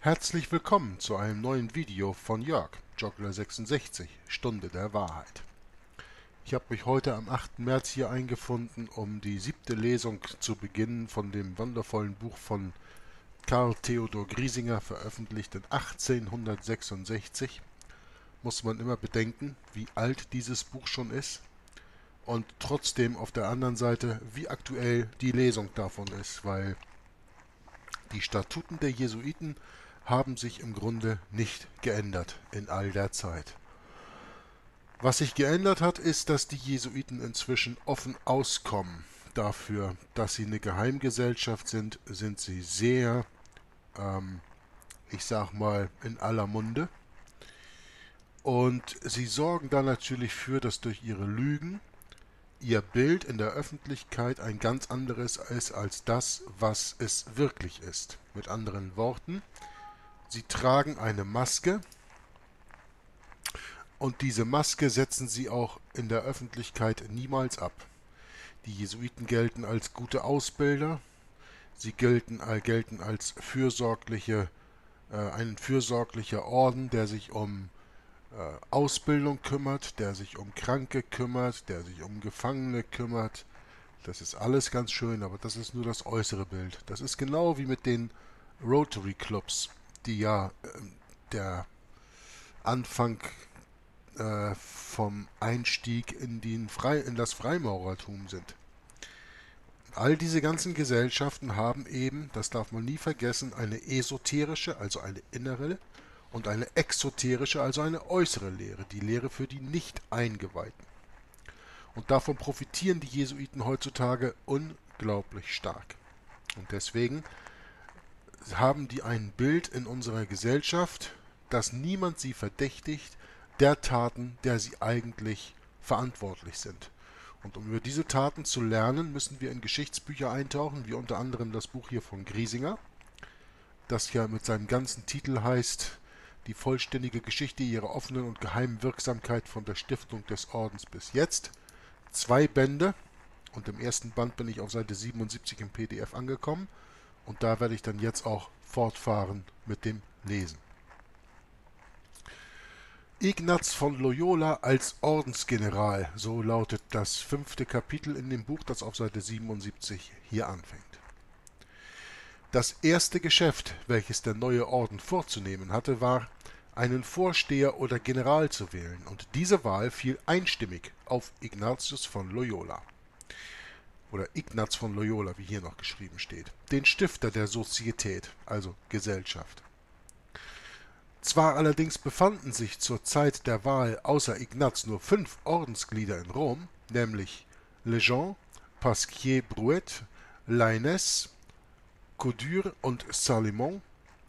Herzlich willkommen zu einem neuen Video von Jörg, Joggler66, Stunde der Wahrheit. Ich habe mich heute am 8. März hier eingefunden, um die 7. Lesung zu beginnen von dem wundervollen Buch von Karl Theodor Griesinger, veröffentlicht in 1866. Muss man immer bedenken, wie alt dieses Buch schon ist und trotzdem auf der anderen Seite, wie aktuell die Lesung davon ist, weil die Statuten der Jesuiten haben sich im Grunde nicht geändert in all der Zeit. Was sich geändert hat, ist, dass die Jesuiten inzwischen offen auskommen. Dafür, dass sie eine Geheimgesellschaft sind, sind sie sehr, ich sag mal, in aller Munde. Und sie sorgen da natürlich für, dass durch ihre Lügen ihr Bild in der Öffentlichkeit ein ganz anderes ist als das, was es wirklich ist. Mit anderen Worten, sie tragen eine Maske und diese Maske setzen sie auch in der Öffentlichkeit niemals ab. Die Jesuiten gelten als gute Ausbilder, sie gelten als ein fürsorglicher Orden, der sich um Ausbildung kümmert, der sich um Kranke kümmert, der sich um Gefangene kümmert. Das ist alles ganz schön, aber das ist nur das äußere Bild. Das ist genau wie mit den Rotary Clubs, die ja der Anfang vom Einstieg in das Freimaurertum sind. All diese ganzen Gesellschaften haben eben, das darf man nie vergessen, eine esoterische, also eine innere, und eine exoterische, also eine äußere Lehre, die Lehre für die Nicht-Eingeweihten. Und davon profitieren die Jesuiten heutzutage unglaublich stark. Und deswegen haben die ein Bild in unserer Gesellschaft, dass niemand sie verdächtigt, der Taten, der sie eigentlich verantwortlich sind. Und um über diese Taten zu lernen, müssen wir in Geschichtsbücher eintauchen, wie unter anderem das Buch hier von Griesinger, das ja mit seinem ganzen Titel heißt Die vollständige Geschichte ihrer offenen und geheimen Wirksamkeit von der Stiftung des Ordens bis jetzt. 2 Bände, und im ersten Band bin ich auf Seite 77 im PDF angekommen, und da werde ich dann jetzt auch fortfahren mit dem Lesen. Ignaz von Loyola als Ordensgeneral, so lautet das 5. Kapitel in dem Buch, das auf Seite 77 hier anfängt. Das erste Geschäft, welches der neue Orden vorzunehmen hatte, war, einen Vorsteher oder General zu wählen, und diese Wahl fiel einstimmig auf Ignatius von Loyola. Oder Ignaz von Loyola, wie hier noch geschrieben steht, den Stifter der Sozietät, also Gesellschaft. Zwar allerdings befanden sich zur Zeit der Wahl außer Ignaz nur 5 Ordensglieder in Rom, nämlich Lejean, Pasquier-Brouet, Lainez, Couture und Salmon.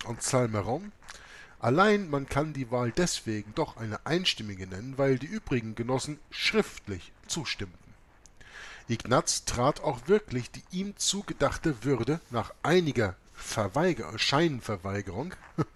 Allein man kann die Wahl deswegen doch eine einstimmige nennen, weil die übrigen Genossen schriftlich zustimmten. Ignaz trat auch wirklich die ihm zugedachte Würde nach einiger Scheinverweigerung,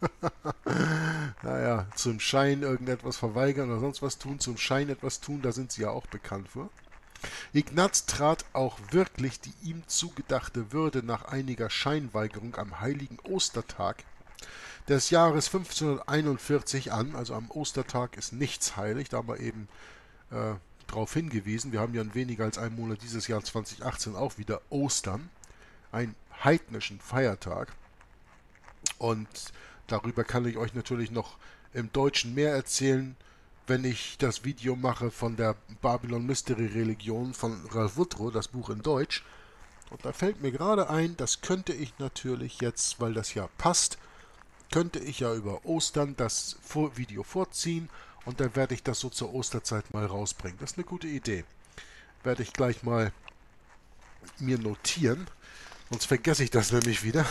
naja, zum Schein irgendetwas verweigern oder sonst was tun, zum Schein etwas tun, da sind sie ja auch bekannt für. Ignaz trat auch wirklich die ihm zugedachte Würde nach einiger Scheinweigerung am heiligen Ostertag des Jahres 1541 an. Also am Ostertag ist nichts heilig, da haben wir eben darauf hingewiesen. Wir haben ja in weniger als einem Monat dieses Jahr 2018 auch wieder Ostern, einen heidnischen Feiertag. Und darüber kann ich euch natürlich noch im Deutschen mehr erzählen, wenn ich das Video mache von der Babylon Mystery Religion von Ralph Woodrow, das Buch in Deutsch. Und da fällt mir gerade ein, das könnte ich natürlich jetzt, weil das ja passt, könnte ich ja über Ostern das Video vorziehen und dann werde ich das so zur Osterzeit mal rausbringen. Das ist eine gute Idee. Werde ich gleich mal mir notieren, sonst vergesse ich das nämlich wieder.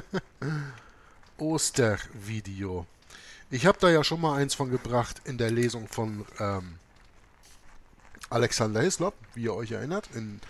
Ostervideo. Ich habe da ja schon mal eins von gebracht in der Lesung von Alexander Hislop, wie ihr euch erinnert,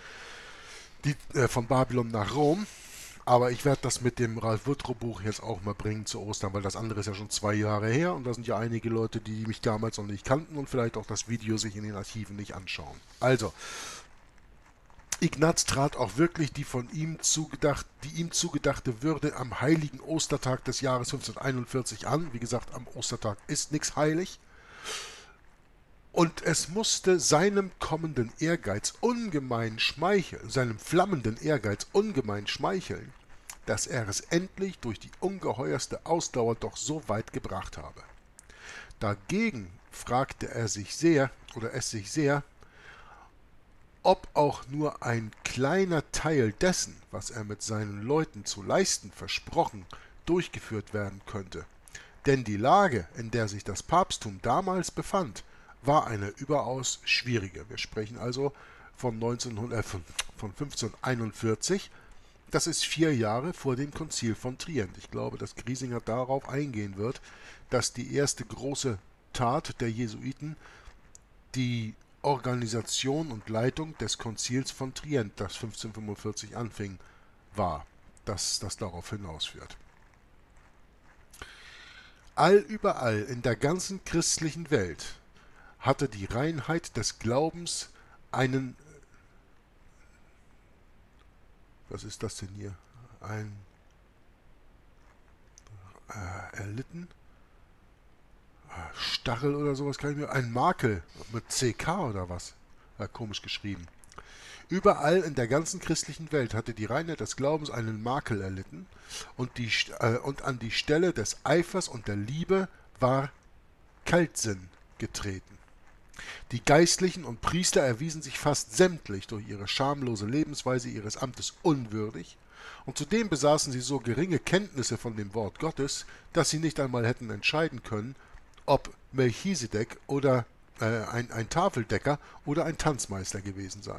von Babylon nach Rom. Aber ich werde das mit dem Ralph Woodrow Buch jetzt auch mal bringen zu Ostern, weil das andere ist ja schon 2 Jahre her und da sind ja einige Leute, die mich damals noch nicht kannten und vielleicht auch das Video sich in den Archiven nicht anschauen. Also, Ignaz trat auch wirklich die ihm zugedachte Würde am heiligen Ostertag des Jahres 1541 an. Wie gesagt, am Ostertag ist nichts heilig. Und es musste seinem kommenden Ehrgeiz ungemein schmeicheln, seinem flammenden Ehrgeiz ungemein schmeicheln, dass er es endlich durch die ungeheuerste Ausdauer doch so weit gebracht habe. Dagegen fragte er sich sehr, oder es sich sehr, ob auch nur ein kleiner Teil dessen, was er mit seinen Leuten zu leisten versprochen, durchgeführt werden könnte. Denn die Lage, in der sich das Papsttum damals befand, war eine überaus schwierige. Wir sprechen also von 1541. Das ist 4 Jahre vor dem Konzil von Trient. Ich glaube, dass Griesinger darauf eingehen wird, dass die erste große Tat der Jesuiten die Organisation und Leitung des Konzils von Trient, das 1545 anfing, war, dass das darauf hinausführt. Allüberall in der ganzen christlichen Welt hatte die Reinheit des Glaubens einen, was ist das denn hier, erlitten, Stachel oder sowas kann ich mir, ein Makel mit CK oder was, komisch geschrieben. Überall in der ganzen christlichen Welt hatte die Reinheit des Glaubens einen Makel erlitten und an die Stelle des Eifers und der Liebe war Kaltsinn getreten. Die Geistlichen und Priester erwiesen sich fast sämtlich durch ihre schamlose Lebensweise ihres Amtes unwürdig, und zudem besaßen sie so geringe Kenntnisse von dem Wort Gottes, dass sie nicht einmal hätten entscheiden können, ob Melchisedek oder ein Tafeldecker oder ein Tanzmeister gewesen sei.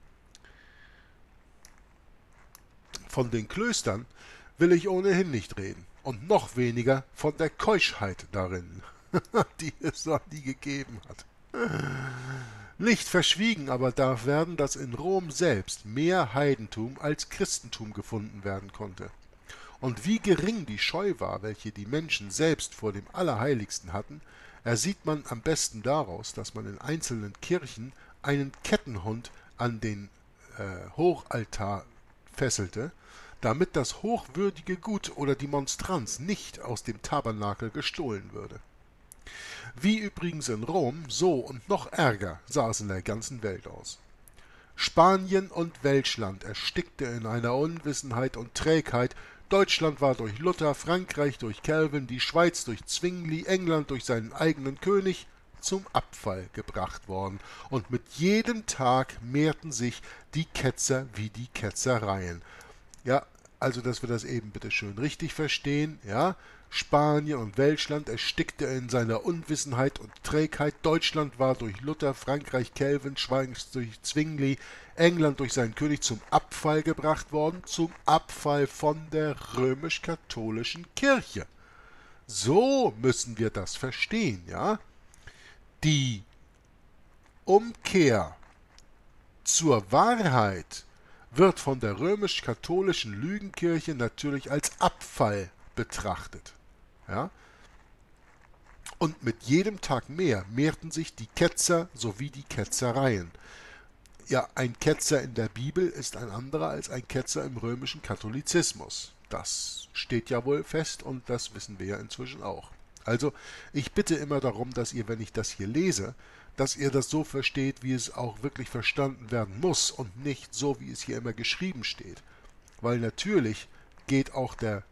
Von den Klöstern will ich ohnehin nicht reden, und noch weniger von der Keuschheit darin, die es noch nie gegeben hat. Nicht verschwiegen aber darf werden, dass in Rom selbst mehr Heidentum als Christentum gefunden werden konnte. Und wie gering die Scheu war, welche die Menschen selbst vor dem Allerheiligsten hatten, ersieht man am besten daraus, dass man in einzelnen Kirchen einen Kettenhund an den Hochaltar fesselte, damit das hochwürdige Gut oder die Monstranz nicht aus dem Tabernakel gestohlen würde. Wie übrigens in Rom, so und noch ärger sah es in der ganzen Welt aus. Spanien und Welschland erstickte in einer Unwissenheit und Trägheit. Deutschland war durch Luther, Frankreich durch Calvin, die Schweiz durch Zwingli, England durch seinen eigenen König zum Abfall gebracht worden, und mit jedem Tag mehrten sich die Ketzer wie die Ketzereien. Ja, also dass wir das eben bitte schön richtig verstehen, ja. Spanien und Welschland erstickte in seiner Unwissenheit und Trägheit. Deutschland war durch Luther, Frankreich Calvin, Schweiz durch Zwingli, England durch seinen König zum Abfall gebracht worden, zum Abfall von der römisch-katholischen Kirche. So müssen wir das verstehen, ja. Die Umkehr zur Wahrheit wird von der römisch-katholischen Lügenkirche natürlich als Abfall betrachtet. Ja? Und mit jedem Tag mehr mehrten sich die Ketzer sowie die Ketzereien. Ja, ein Ketzer in der Bibel ist ein anderer als ein Ketzer im römischen Katholizismus. Das steht ja wohl fest, und das wissen wir ja inzwischen auch. Also, ich bitte immer darum, dass ihr, wenn ich das hier lese, dass ihr das so versteht, wie es auch wirklich verstanden werden muss und nicht so, wie es hier immer geschrieben steht. Weil natürlich geht auch der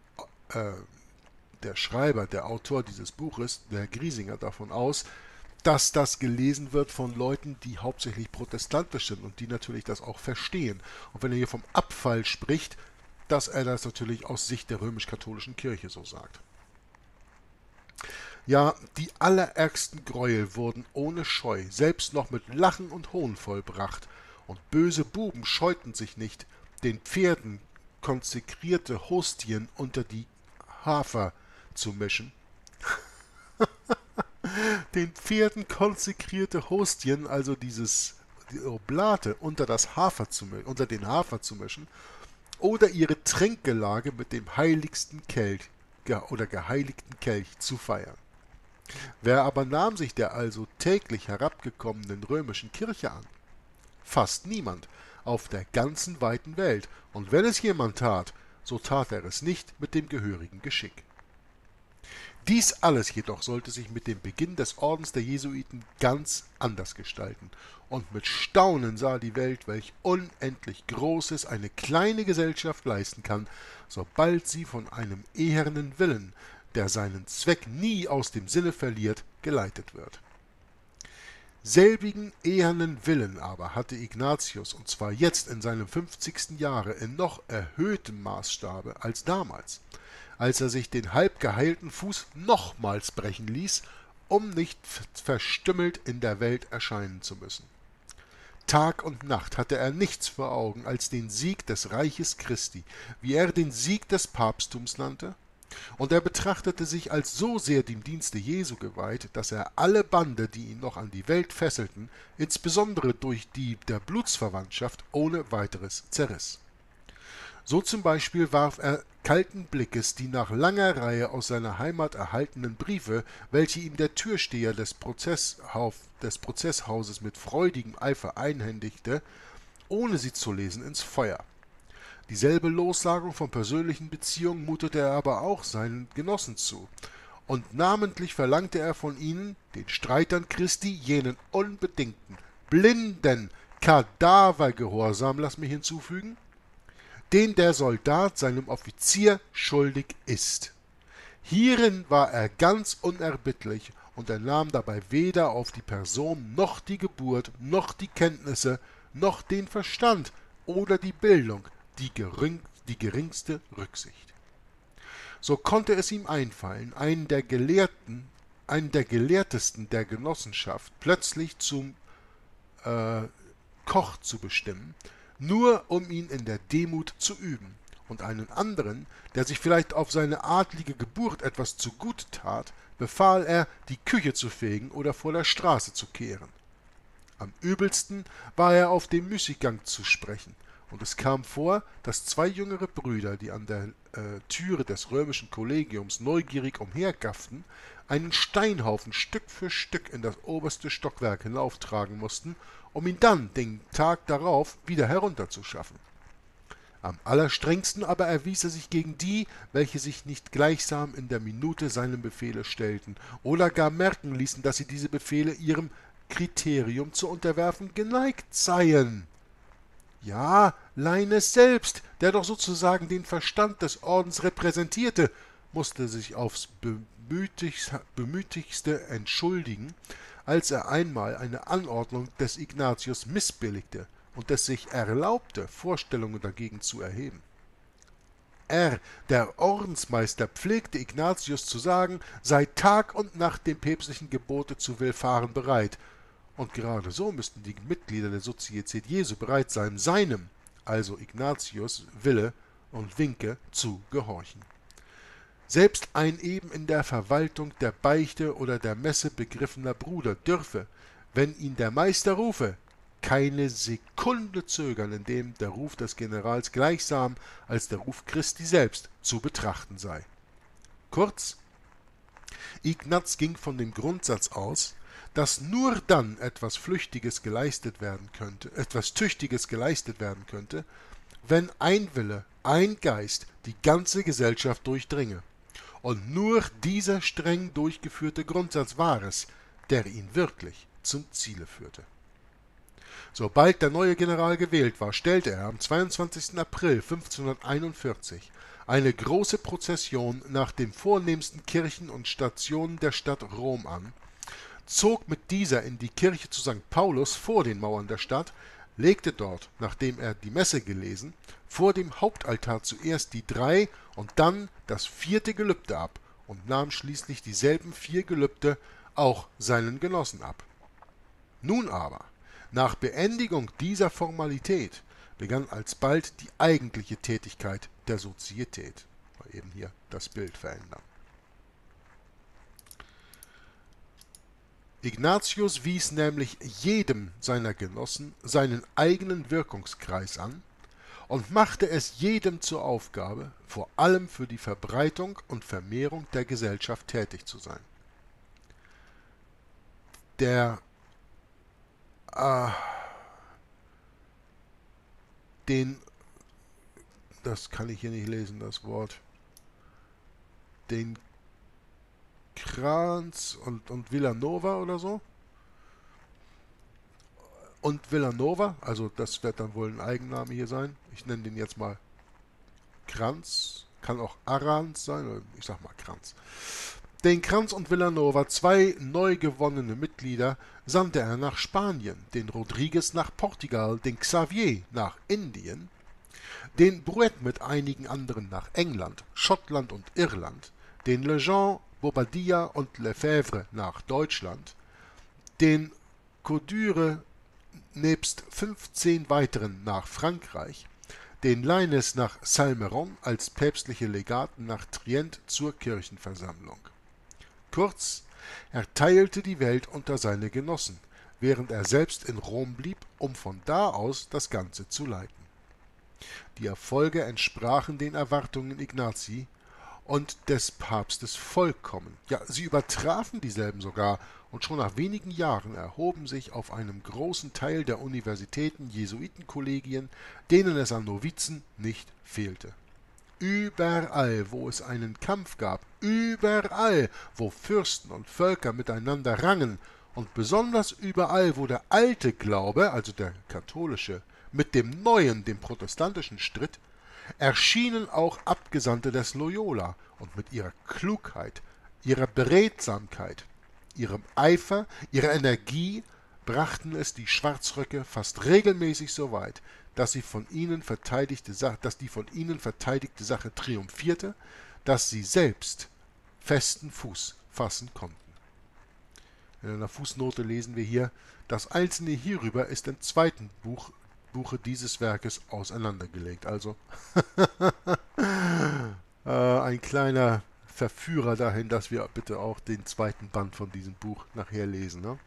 Schreiber, der Autor dieses Buches, der Griesinger, davon aus, dass das gelesen wird von Leuten, die hauptsächlich protestantisch sind und die natürlich das auch verstehen. Und wenn er hier vom Abfall spricht, dass er das natürlich aus Sicht der römisch-katholischen Kirche so sagt. Ja, die allerärgsten Gräuel wurden ohne Scheu, selbst noch mit Lachen und Hohn vollbracht, und böse Buben scheuten sich nicht, den Pferden konsekrierte Hostien unter die Hafer zu mischen. Den Pferden konsekrierte Hostien, also die Oblate unter den Hafer zu mischen, oder ihre Trinkgelage mit dem heiligsten Kelch oder geheiligten Kelch zu feiern. Wer aber nahm sich der also täglich herabgekommenen römischen Kirche an? Fast niemand, auf der ganzen weiten Welt, und wenn es jemand tat, so tat er es nicht mit dem gehörigen Geschick. Dies alles jedoch sollte sich mit dem Beginn des Ordens der Jesuiten ganz anders gestalten, und mit Staunen sah die Welt, welch unendlich Großes eine kleine Gesellschaft leisten kann, sobald sie von einem ehernen Willen, der seinen Zweck nie aus dem Sinne verliert, geleitet wird. Selbigen ehernen Willen aber hatte Ignatius, und zwar jetzt in seinem 50. Jahre, in noch erhöhtem Maßstabe als damals, als er sich den halb geheilten Fuß nochmals brechen ließ, um nicht verstümmelt in der Welt erscheinen zu müssen. Tag und Nacht hatte er nichts vor Augen als den Sieg des Reiches Christi, wie er den Sieg des Papsttums nannte, und er betrachtete sich als so sehr dem Dienste Jesu geweiht, dass er alle Bande, die ihn noch an die Welt fesselten, insbesondere durch die der Blutsverwandtschaft, ohne weiteres zerriss. So zum Beispiel warf er kalten Blickes die nach langer Reihe aus seiner Heimat erhaltenen Briefe, welche ihm der Türsteher des Prozesshauses mit freudigem Eifer einhändigte, ohne sie zu lesen, ins Feuer. Dieselbe Lossagung von persönlichen Beziehungen mutete er aber auch seinen Genossen zu, und namentlich verlangte er von ihnen, den Streitern Christi, jenen unbedingten, blinden Kadavergehorsam, lass mich hinzufügen, den der Soldat seinem Offizier schuldig ist. Hierin war er ganz unerbittlich, und er nahm dabei weder auf die Person noch die Geburt, noch die Kenntnisse, noch den Verstand oder die Bildung die geringste Rücksicht. So konnte es ihm einfallen, einen der Gelehrtesten der Genossenschaft plötzlich zum Koch zu bestimmen, nur um ihn in der Demut zu üben, und einen anderen, der sich vielleicht auf seine adlige Geburt etwas zu gut tat, befahl er, die Küche zu fegen oder vor der Straße zu kehren. Am übelsten war er auf dem Müßiggang zu sprechen, und es kam vor, dass zwei jüngere Brüder, die an der Türe des römischen Kollegiums neugierig umhergafften, einen Steinhaufen Stück für Stück in das oberste Stockwerk hinauftragen mussten, um ihn dann den Tag darauf wieder herunterzuschaffen. Am allerstrengsten aber erwies er sich gegen die, welche sich nicht gleichsam in der Minute seinem Befehle stellten oder gar merken ließen, dass sie diese Befehle ihrem Kriterium zu unterwerfen geneigt seien. Ja, Leines selbst, der doch sozusagen den Verstand des Ordens repräsentierte, musste sich aufs bemütigste entschuldigen, als er einmal eine Anordnung des Ignatius missbilligte und es sich erlaubte, Vorstellungen dagegen zu erheben. Der Ordensmeister, pflegte Ignatius zu sagen, sei Tag und Nacht dem päpstlichen Gebote zu willfahren bereit, und gerade so müssten die Mitglieder der Sozietät Jesu bereit sein, seinem, also Ignatius, Wille und Winke zu gehorchen. Selbst ein eben in der Verwaltung der Beichte oder der Messe begriffener Bruder dürfe, wenn ihn der Meister rufe, keine Sekunde zögern, indem der Ruf des Generals gleichsam als der Ruf Christi selbst zu betrachten sei. Kurz, Ignaz ging von dem Grundsatz aus, dass nur dann etwas Tüchtiges geleistet werden könnte, wenn ein Wille, ein Geist die ganze Gesellschaft durchdringe. Und nur dieser streng durchgeführte Grundsatz war es, der ihn wirklich zum Ziele führte. Sobald der neue General gewählt war, stellte er am 22. April 1541 eine große Prozession nach den vornehmsten Kirchen und Stationen der Stadt Rom an, zog mit dieser in die Kirche zu St. Paulus vor den Mauern der Stadt, legte dort, nachdem er die Messe gelesen, vor dem Hauptaltar zuerst die 3 und dann das 4. Gelübde ab und nahm schließlich dieselben 4 Gelübde auch seinen Genossen ab. Nun aber, nach Beendigung dieser Formalität, begann alsbald die eigentliche Tätigkeit der Sozietät. Mal eben hier das Bild verändern. Ignatius wies nämlich jedem seiner Genossen seinen eigenen Wirkungskreis an und machte es jedem zur Aufgabe, vor allem für die Verbreitung und Vermehrung der Gesellschaft tätig zu sein. den, das kann ich hier nicht lesen, das Wort, den Kranz und Villanova oder so. Und Villanova, also das wird dann wohl ein Eigenname hier sein. Ich nenne den jetzt mal Kranz, kann auch Arans sein, oder ich sag mal Kranz. Den Kranz und Villanova, 2 neu gewonnene Mitglieder, sandte er nach Spanien, den Rodriguez nach Portugal, den Xavier nach Indien, den Brouet mit einigen anderen nach England, Schottland und Irland, den Lejean, Bobadilla und Lefebvre nach Deutschland, den Couture nebst 15 weiteren nach Frankreich, den Lainez nach Salmeron als päpstliche Legaten nach Trient zur Kirchenversammlung. Kurz, er teilte die Welt unter seine Genossen, während er selbst in Rom blieb, um von da aus das Ganze zu leiten. Die Erfolge entsprachen den Erwartungen Ignazii und des Papstes vollkommen. Ja, sie übertrafen dieselben sogar, und schon nach wenigen Jahren erhoben sich auf einem großen Teil der Universitäten Jesuitenkollegien, denen es an Novizen nicht fehlte. Überall, wo es einen Kampf gab, überall, wo Fürsten und Völker miteinander rangen, und besonders überall, wo der alte Glaube, also der katholische, mit dem neuen, dem protestantischen stritt, erschienen auch Abgesandte des Loyola, und mit ihrer Klugheit, ihrer Beredsamkeit, ihrem Eifer, ihrer Energie brachten es die Schwarzröcke fast regelmäßig so weit, dass die von ihnen verteidigte Sache triumphierte, dass sie selbst festen Fuß fassen konnten. In einer Fußnote lesen wir hier, das Einzelne hierüber ist im zweiten Buche dieses Werkes auseinandergelegt. Also ein kleiner Verführer dahin, dass wir bitte auch den zweiten Band von diesem Buch nachher lesen. Ne?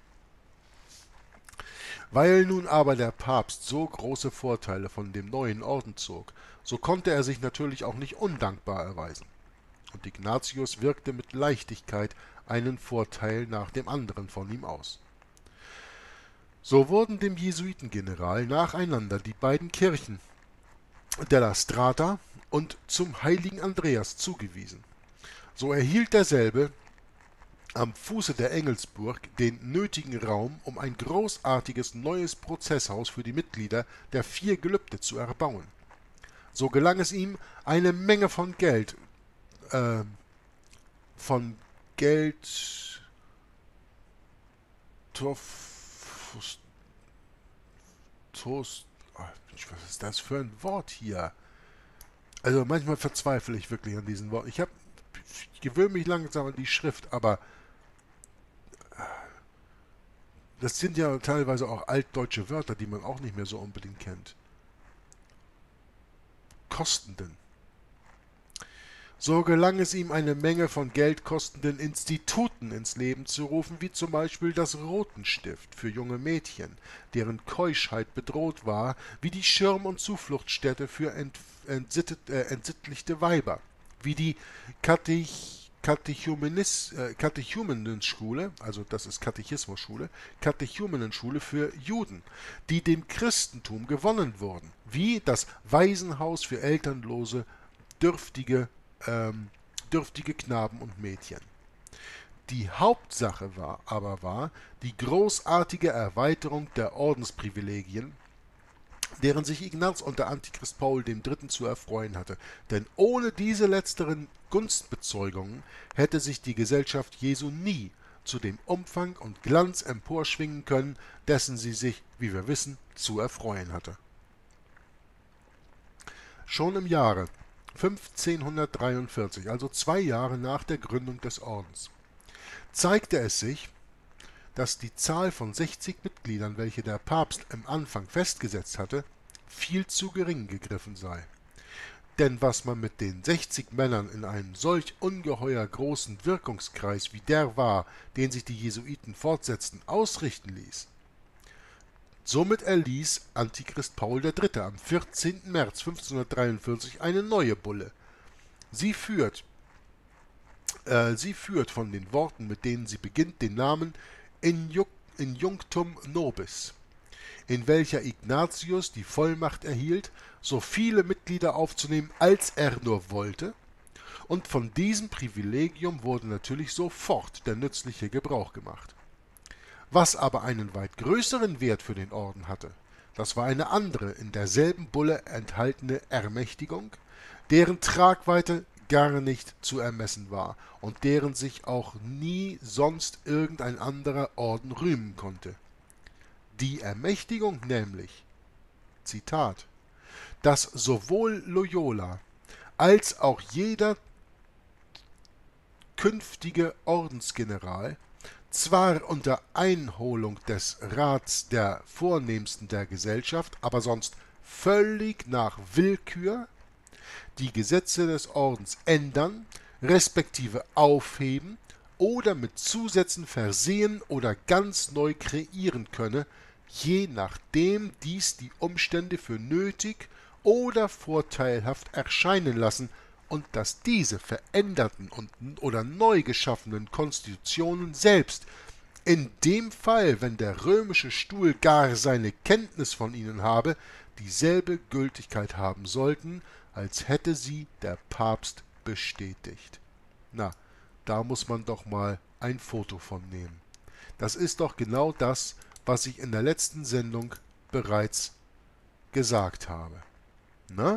Weil nun aber der Papst so große Vorteile von dem neuen Orden zog, so konnte er sich natürlich auch nicht undankbar erweisen. Und Ignatius wirkte mit Leichtigkeit einen Vorteil nach dem anderen von ihm aus. So wurden dem Jesuitengeneral nacheinander die beiden Kirchen della Strata und zum heiligen Andreas zugewiesen. So erhielt derselbe am Fuße der Engelsburg den nötigen Raum, um ein großartiges neues Prozesshaus für die Mitglieder der 4 Gelübde zu erbauen. So gelang es ihm, eine Menge von Geld, was ist das für ein Wort hier? Also manchmal verzweifle ich wirklich an diesen Worten. Ich gewöhne mich langsam an die Schrift, aber das sind ja teilweise auch altdeutsche Wörter, die man auch nicht mehr so unbedingt kennt. Kostenden. So gelang es ihm, eine Menge von geldkostenden Instituten ins Leben zu rufen, wie zum Beispiel das Rotenstift für junge Mädchen, deren Keuschheit bedroht war, wie die Schirm- und Zufluchtsstätte für entsittlichte Weiber, wie die Katechumenenschule, also das ist Katechismusschule, Katechumenenschule für Juden, die dem Christentum gewonnen wurden, wie das Waisenhaus für elternlose, dürftige Knaben und Mädchen. Die Hauptsache war die großartige Erweiterung der Ordensprivilegien, deren sich Ignaz unter Antichrist Paul III. Zu erfreuen hatte, denn ohne diese letzteren Gunstbezeugungen hätte sich die Gesellschaft Jesu nie zu dem Umfang und Glanz emporschwingen können, dessen sie sich, wie wir wissen, zu erfreuen hatte. Schon im Jahre 1543, also 2 Jahre nach der Gründung des Ordens, zeigte es sich, dass die Zahl von 60 Mitgliedern, welche der Papst im Anfang festgesetzt hatte, viel zu gering gegriffen sei. Denn was man mit den 60 Männern in einem solch ungeheuer großen Wirkungskreis wie der war, den sich die Jesuiten fortsetzten, ausrichten ließ. Somit erließ Antichrist Paul III. Am 14. März 1543 eine neue Bulle. Sie führt von den Worten, mit denen sie beginnt, den Namen Injunctum Nobis. in welcher Ignatius die Vollmacht erhielt, so viele Mitglieder aufzunehmen, als er nur wollte, und von diesem Privilegium wurde natürlich sofort der nützliche Gebrauch gemacht. Was aber einen weit größeren Wert für den Orden hatte, das war eine andere, in derselben Bulle enthaltene Ermächtigung, deren Tragweite gar nicht zu ermessen war und deren sich auch nie sonst irgendein anderer Orden rühmen konnte. Die Ermächtigung nämlich, Zitat, dass sowohl Loyola als auch jeder künftige Ordensgeneral zwar unter Einholung des Rats der Vornehmsten der Gesellschaft, aber sonst völlig nach Willkür die Gesetze des Ordens ändern, respektive aufheben oder mit Zusätzen versehen oder ganz neu kreieren könne, je nachdem dies die Umstände für nötig oder vorteilhaft erscheinen lassen, und dass diese veränderten oder neu geschaffenen Konstitutionen selbst, in dem Fall, wenn der römische Stuhl gar seine Kenntnis von ihnen habe, dieselbe Gültigkeit haben sollten, als hätte sie der Papst bestätigt. Na, da muss man doch mal ein Foto von nehmen. Das ist doch genau das, was ich in der letzten Sendung bereits gesagt habe. Na?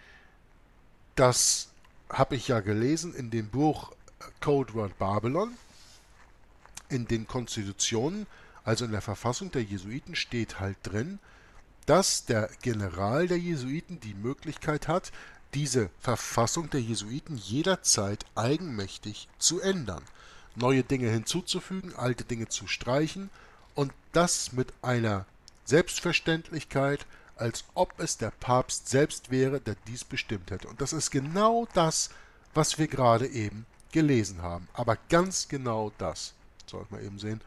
Das habe ich ja gelesen in dem Buch Code Word Babylon. In den Konstitutionen, also in der Verfassung der Jesuiten, steht halt drin, dass der General der Jesuiten die Möglichkeit hat, diese Verfassung der Jesuiten jederzeit eigenmächtig zu ändern, neue Dinge hinzuzufügen, alte Dinge zu streichen, und das mit einer Selbstverständlichkeit, als ob es der Papst selbst wäre, der dies bestimmt hätte. Und das ist genau das, was wir gerade eben gelesen haben. Aber ganz genau das. Soll ich mal eben sehen,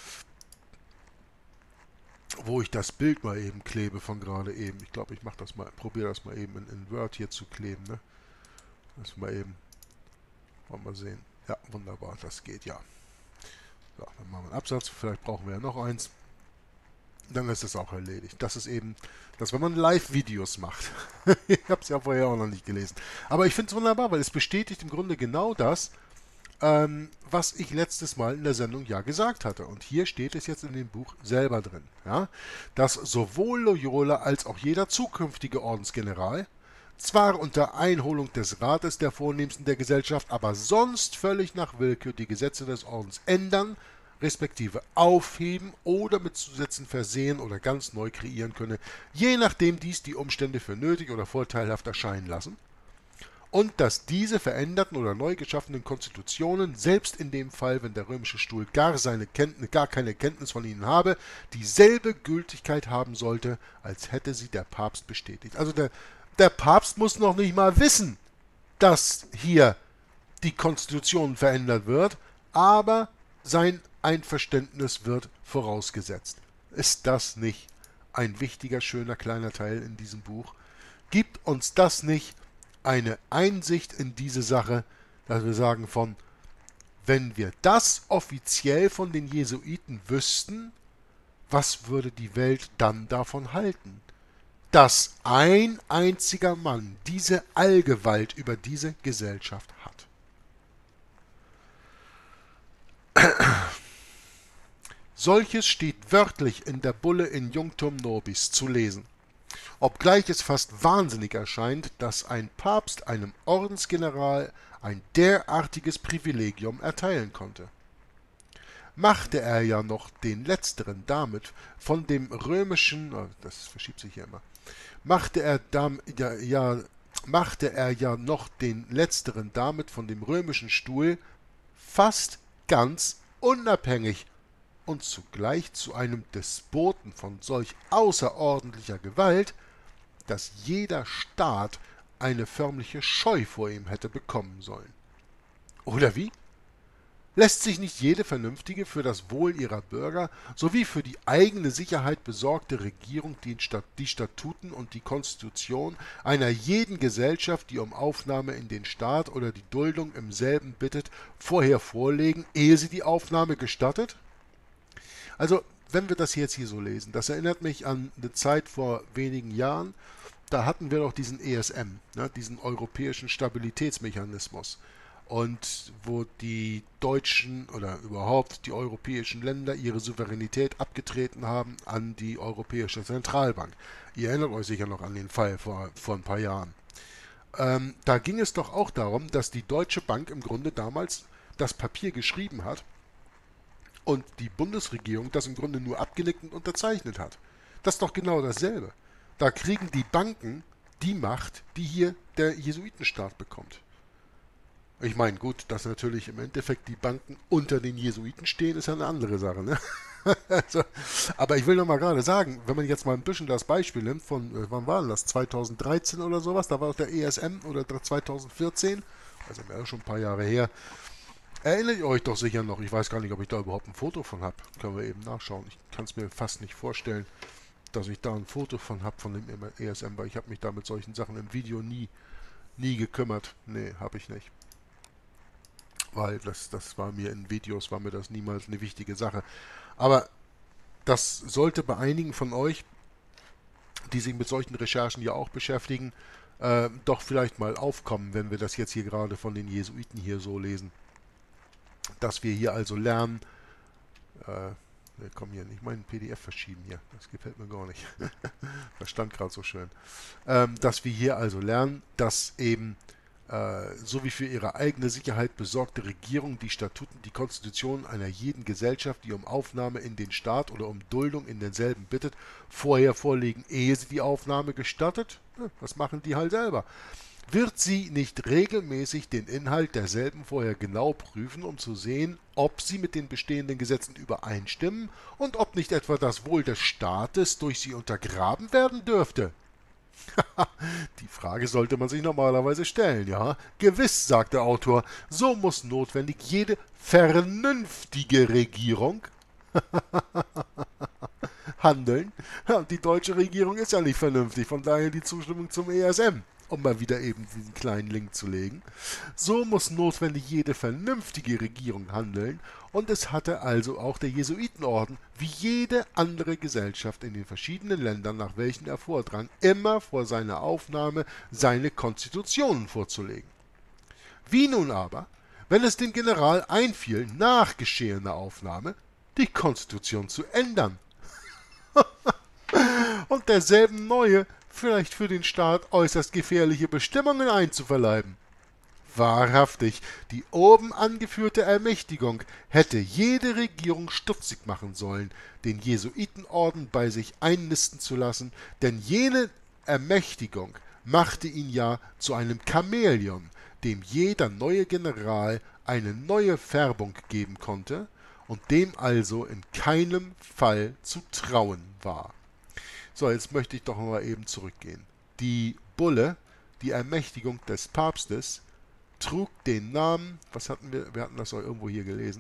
wo ich das Bild mal eben klebe von gerade eben. Ich glaube, ich mache das mal, probiere das mal eben in Word hier zu kleben. Ne? Das mal eben. Wollen wir mal sehen. Ja, wunderbar, das geht ja. So, dann machen wir einen Absatz. Vielleicht brauchen wir ja noch eins. Dann ist es auch erledigt. Das ist eben, dass wenn man Live-Videos macht. Ich habe es ja vorher auch noch nicht gelesen. Aber ich finde es wunderbar, weil es bestätigt im Grunde genau das, was ich letztes Mal in der Sendung ja gesagt hatte. Und hier steht es jetzt in dem Buch selber drin. Ja, dass sowohl Loyola als auch jeder zukünftige Ordensgeneral, zwar unter Einholung des Rates der Vornehmsten der Gesellschaft, aber sonst völlig nach Willkür die Gesetze des Ordens ändern, respektive aufheben oder mit Zusätzen versehen oder ganz neu kreieren könne, je nachdem dies die Umstände für nötig oder vorteilhaft erscheinen lassen, und dass diese veränderten oder neu geschaffenen Konstitutionen, selbst in dem Fall, wenn der römische Stuhl gar keine Kenntnis von ihnen habe, dieselbe Gültigkeit haben sollte, als hätte sie der Papst bestätigt. Also der Papst muss noch nicht mal wissen, dass hier die Konstitution verändert wird, aber sein Einverständnis wird vorausgesetzt. Ist das nicht ein wichtiger, schöner, kleiner Teil in diesem Buch? Gibt uns das nicht eine Einsicht in diese Sache, dass wir sagen wenn wir das offiziell von den Jesuiten wüssten, was würde die Welt dann davon halten? Dass ein einziger Mann diese Allgewalt über diese Gesellschaft hat. Solches steht wörtlich in der Bulle in Junctum Nobis zu lesen, obgleich es fast wahnsinnig erscheint, dass ein Papst einem Ordensgeneral ein derartiges Privilegium erteilen konnte. Machte er ja noch den Letzteren damit von dem römischen, das verschiebt sich hier immer, machte er ja noch den Letzteren damit von dem römischen Stuhl fast ganz unabhängig und zugleich zu einem Despoten von solch außerordentlicher Gewalt, dass jeder Staat eine förmliche Scheu vor ihm hätte bekommen sollen. Oder wie? Lässt sich nicht jede vernünftige, für das Wohl ihrer Bürger sowie für die eigene Sicherheit besorgte Regierung die Statuten und die Konstitution einer jeden Gesellschaft, die um Aufnahme in den Staat oder die Duldung im selben bittet, vorher vorlegen, ehe sie die Aufnahme gestattet? Also, wenn wir das jetzt hier so lesen, das erinnert mich an eine Zeit vor wenigen Jahren, da hatten wir doch diesen ESM, ne, diesen europäischen Stabilitätsmechanismus. Und wo die deutschen oder überhaupt die europäischen Länder ihre Souveränität abgetreten haben an die Europäische Zentralbank. Ihr erinnert euch sicher noch an den Fall vor ein paar Jahren. Da ging es doch auch darum, dass die Deutsche Bank im Grunde damals das Papier geschrieben hat und die Bundesregierung das im Grunde nur abgenickt und unterzeichnet hat. Das ist doch genau dasselbe. Da kriegen die Banken die Macht, die hier der Jesuitenstaat bekommt. Ich meine, gut, dass natürlich im Endeffekt die Banken unter den Jesuiten stehen, ist ja eine andere Sache, ne? Also, aber ich will noch mal gerade sagen, wenn man jetzt mal ein bisschen das Beispiel nimmt von, wann war das, 2013 oder sowas, da war auch der ESM oder 2014, also schon ein paar Jahre her. Erinnert ihr euch doch sicher noch, ich weiß gar nicht, ob ich da überhaupt ein Foto von habe, können wir eben nachschauen. Ich kann es mir fast nicht vorstellen, dass ich da ein Foto von habe, von dem ESM, weil ich habe mich da mit solchen Sachen im Video nie gekümmert. Nee, habe ich nicht. Weil das war mir in Videos, war mir das niemals eine wichtige Sache. Aber das sollte bei einigen von euch, die sich mit solchen Recherchen ja auch beschäftigen, doch vielleicht mal aufkommen, wenn wir das jetzt hier gerade von den Jesuiten hier so lesen. Dass wir hier also lernen, wir kommen hier nicht meinen PDF verschieben hier, das gefällt mir gar nicht. Das stand gerade so schön. Dass wir hier also lernen, dass eben so wie für ihre eigene Sicherheit besorgte Regierung die Statuten, die Konstitution einer jeden Gesellschaft, die um Aufnahme in den Staat oder um Duldung in denselben bittet, vorher vorlegen, ehe sie die Aufnahme gestattet? Das machen die halt selber. Wird sie nicht regelmäßig den Inhalt derselben vorher genau prüfen, um zu sehen, ob sie mit den bestehenden Gesetzen übereinstimmen und ob nicht etwa das Wohl des Staates durch sie untergraben werden dürfte? Die Frage sollte man sich normalerweise stellen, ja? Gewiss, sagt der Autor, so muss notwendig jede vernünftige Regierung handeln. Ja, die deutsche Regierung ist ja nicht vernünftig, von daher die Zustimmung zum ESM, um mal wieder eben diesen kleinen Link zu legen. So muss notwendig jede vernünftige Regierung handeln, und es hatte also auch der Jesuitenorden, wie jede andere Gesellschaft in den verschiedenen Ländern, nach welchen er vordrang, immer vor seiner Aufnahme seine Konstitutionen vorzulegen. Wie nun aber, wenn es dem General einfiel, nach geschehener Aufnahme die Konstitution zu ändern und derselben neue, vielleicht für den Staat äußerst gefährliche Bestimmungen einzuverleiben. Wahrhaftig, die oben angeführte Ermächtigung hätte jede Regierung stutzig machen sollen, den Jesuitenorden bei sich einnisten zu lassen, denn jene Ermächtigung machte ihn ja zu einem Chamäleon, dem jeder neue General eine neue Färbung geben konnte und dem also in keinem Fall zu trauen war. So, jetzt möchte ich doch mal eben zurückgehen. Die Bulle, die Ermächtigung des Papstes, trug den Namen, was hatten wir? Wir hatten das auch irgendwo hier gelesen.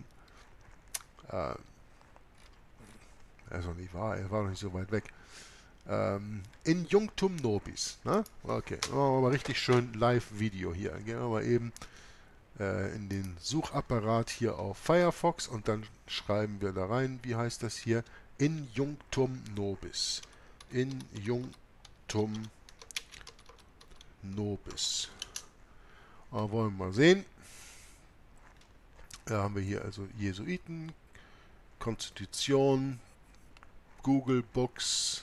Also nicht wahr, er war noch nicht so weit weg. In Junctum Nobis. Ne? Okay, machen wir mal richtig schön Live-Video hier. Gehen wir mal eben in den Suchapparat hier auf Firefox und dann schreiben wir da rein, wie heißt das hier? In Junctum Nobis. In Junctum Nobis. Wollen wir mal sehen. Da haben wir hier also Jesuiten, Konstitution, Google Books,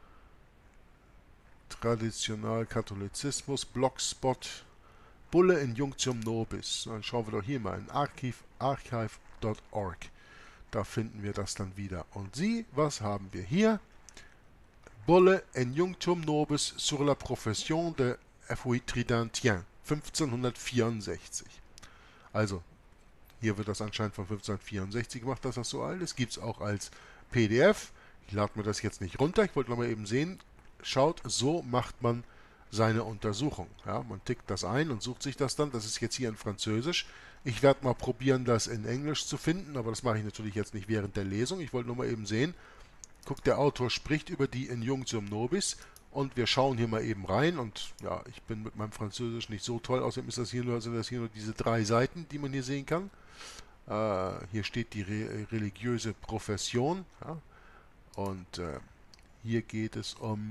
Traditional Katholizismus, Blogspot, Bulle in Junctum Nobis. Dann schauen wir doch hier mal in archive.org. Da finden wir das dann wieder. Und Sie, was haben wir hier? Bulle in Junctum Nobis sur la profession de Fouille Tridentien. 1564. Also, hier wird das anscheinend von 1564 gemacht, dass das so alt ist. Gibt es auch als PDF. Ich lade mir das jetzt nicht runter. Ich wollte noch mal eben sehen. Schaut, so macht man seine Untersuchung. Ja, man tickt das ein und sucht sich das dann. Das ist jetzt hier in Französisch. Ich werde mal probieren, das in Englisch zu finden, aber das mache ich natürlich jetzt nicht während der Lesung. Ich wollte nur mal eben sehen. Guckt, der Autor spricht über die in Junctum Nobis. Und wir schauen hier mal eben rein und ja, ich bin mit meinem Französisch nicht so toll, außerdem sind das hier nur diese 3 Seiten, die man hier sehen kann. Hier steht die religiöse Profession. Ja. Und hier geht es um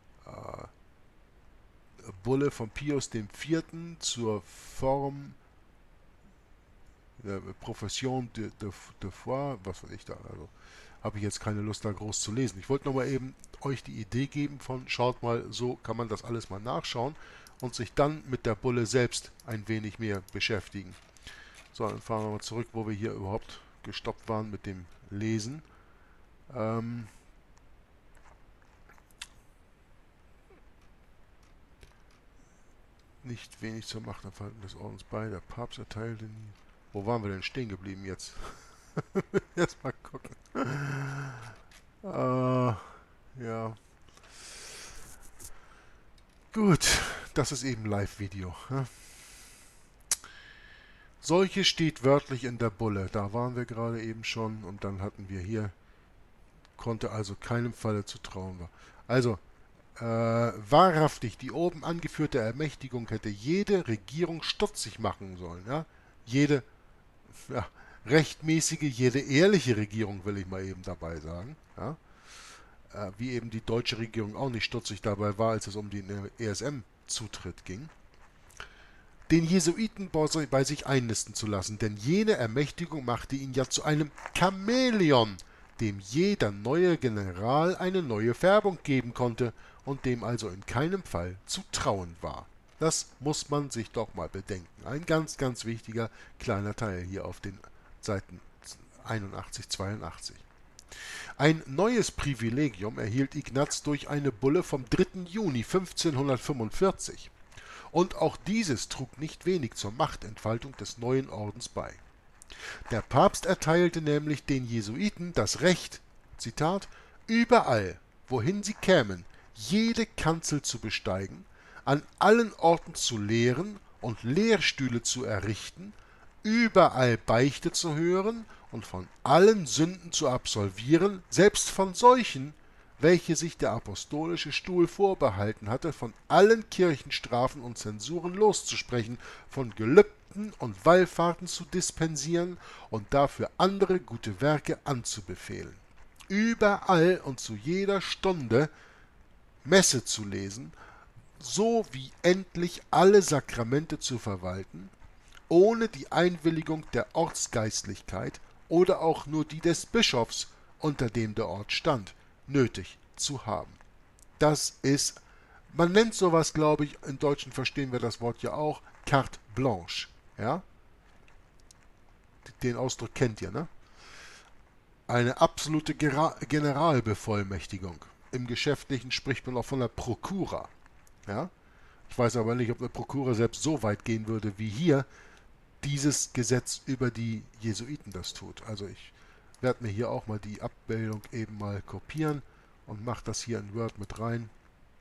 Bulle von Pius IV. Zur Form Profession de foi, was weiß ich da, also habe ich jetzt keine Lust da groß zu lesen. Ich wollte noch mal eben euch die Idee geben von, schaut mal, so kann man das alles mal nachschauen und sich dann mit der Bulle selbst ein wenig mehr beschäftigen. So, dann fahren wir mal zurück, wo wir hier überhaupt gestoppt waren mit dem Lesen. Nicht wenig zur Machterhaltung des Ordens bei. Der Papst erteilte nie. Wo waren wir denn stehen geblieben jetzt? Jetzt mal gucken. Ja. Gut, das ist eben Live-Video. Ja. Solche steht wörtlich in der Bulle. Da waren wir gerade eben schon. Und dann hatten wir hier, konnte also keinem Falle zu trauen war. Also, wahrhaftig, die oben angeführte Ermächtigung hätte jede Regierung stutzig machen sollen. Ja? Jede rechtmäßige, jede ehrliche Regierung, will ich mal eben dabei sagen. Ja? Wie eben die deutsche Regierung auch nicht stutzig dabei war, als es um den ESM-Zutritt ging. Den Jesuiten bei sich einnisten zu lassen, denn jene Ermächtigung machte ihn ja zu einem Chamäleon, dem jeder neue General eine neue Färbung geben konnte und dem also in keinem Fall zu trauen war. Das muss man sich doch mal bedenken. Ein ganz, ganz wichtiger kleiner Teil hier auf den Seiten 81, 82. Ein neues Privilegium erhielt Ignaz durch eine Bulle vom 3. Juni 1545. Und auch dieses trug nicht wenig zur Machtentfaltung des neuen Ordens bei. Der Papst erteilte nämlich den Jesuiten das Recht, Zitat, überall, wohin sie kämen, jede Kanzel zu besteigen, an allen Orten zu lehren und Lehrstühle zu errichten, überall Beichte zu hören und von allen Sünden zu absolvieren, selbst von solchen, welche sich der apostolische Stuhl vorbehalten hatte, von allen Kirchenstrafen und Zensuren loszusprechen, von Gelübden und Wallfahrten zu dispensieren und dafür andere gute Werke anzubefehlen. Überall und zu jeder Stunde Messe zu lesen, so wie endlich alle Sakramente zu verwalten, ohne die Einwilligung der Ortsgeistlichkeit oder auch nur die des Bischofs, unter dem der Ort stand, nötig zu haben. Das ist, man nennt sowas, glaube ich, im Deutschen verstehen wir das Wort ja auch, carte blanche. Ja? Den Ausdruck kennt ihr, ne? Eine absolute Generalbevollmächtigung. Im Geschäftlichen spricht man auch von der Prokura. Ja? Ich weiß aber nicht, ob eine Prokura selbst so weit gehen würde, wie hier dieses Gesetz über die Jesuiten das tut. Also ich werde mir hier auch mal die Abbildung eben mal kopieren und mache das hier in Word mit rein.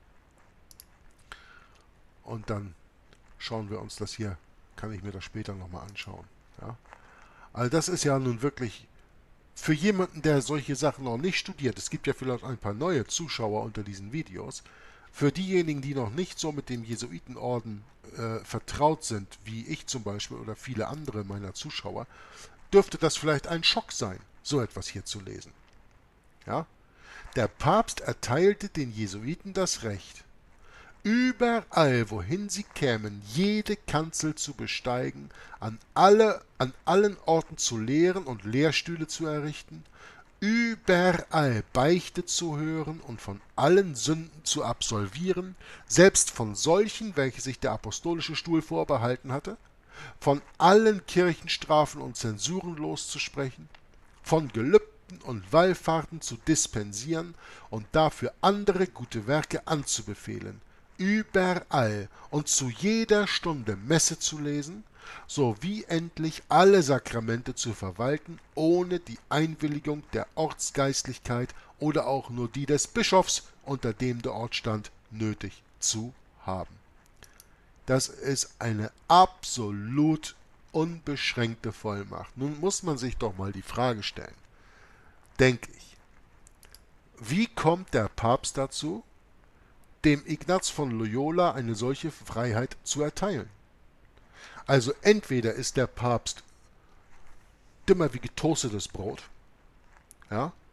Und dann schauen wir uns das hier, kann ich mir das später nochmal anschauen. Ja? Also das ist ja nun wirklich für jemanden, der solche Sachen noch nicht studiert, es gibt ja vielleicht ein paar neue Zuschauer unter diesen Videos, für diejenigen, die noch nicht so mit dem Jesuitenorden vertraut sind, wie ich zum Beispiel oder viele andere meiner Zuschauer, dürfte das vielleicht ein Schock sein, so etwas hier zu lesen. Ja? Der Papst erteilte den Jesuiten das Recht, überall, wohin sie kämen, jede Kanzel zu besteigen, an allen Orten zu lehren und Lehrstühle zu errichten, überall Beichte zu hören und von allen Sünden zu absolvieren, selbst von solchen, welche sich der apostolische Stuhl vorbehalten hatte, von allen Kirchenstrafen und Zensuren loszusprechen, von Gelübden und Wallfahrten zu dispensieren und dafür andere gute Werke anzubefehlen, überall und zu jeder Stunde Messe zu lesen, sowie endlich alle Sakramente zu verwalten, ohne die Einwilligung der Ortsgeistlichkeit oder auch nur die des Bischofs, unter dem der Ort stand, nötig zu haben. Das ist eine absolut unbeschränkte Vollmacht. Nun muss man sich doch mal die Frage stellen, denke ich, wie kommt der Papst dazu, dem Ignaz von Loyola eine solche Freiheit zu erteilen? Also entweder ist der Papst dümmer wie getoastetes Brot, ja,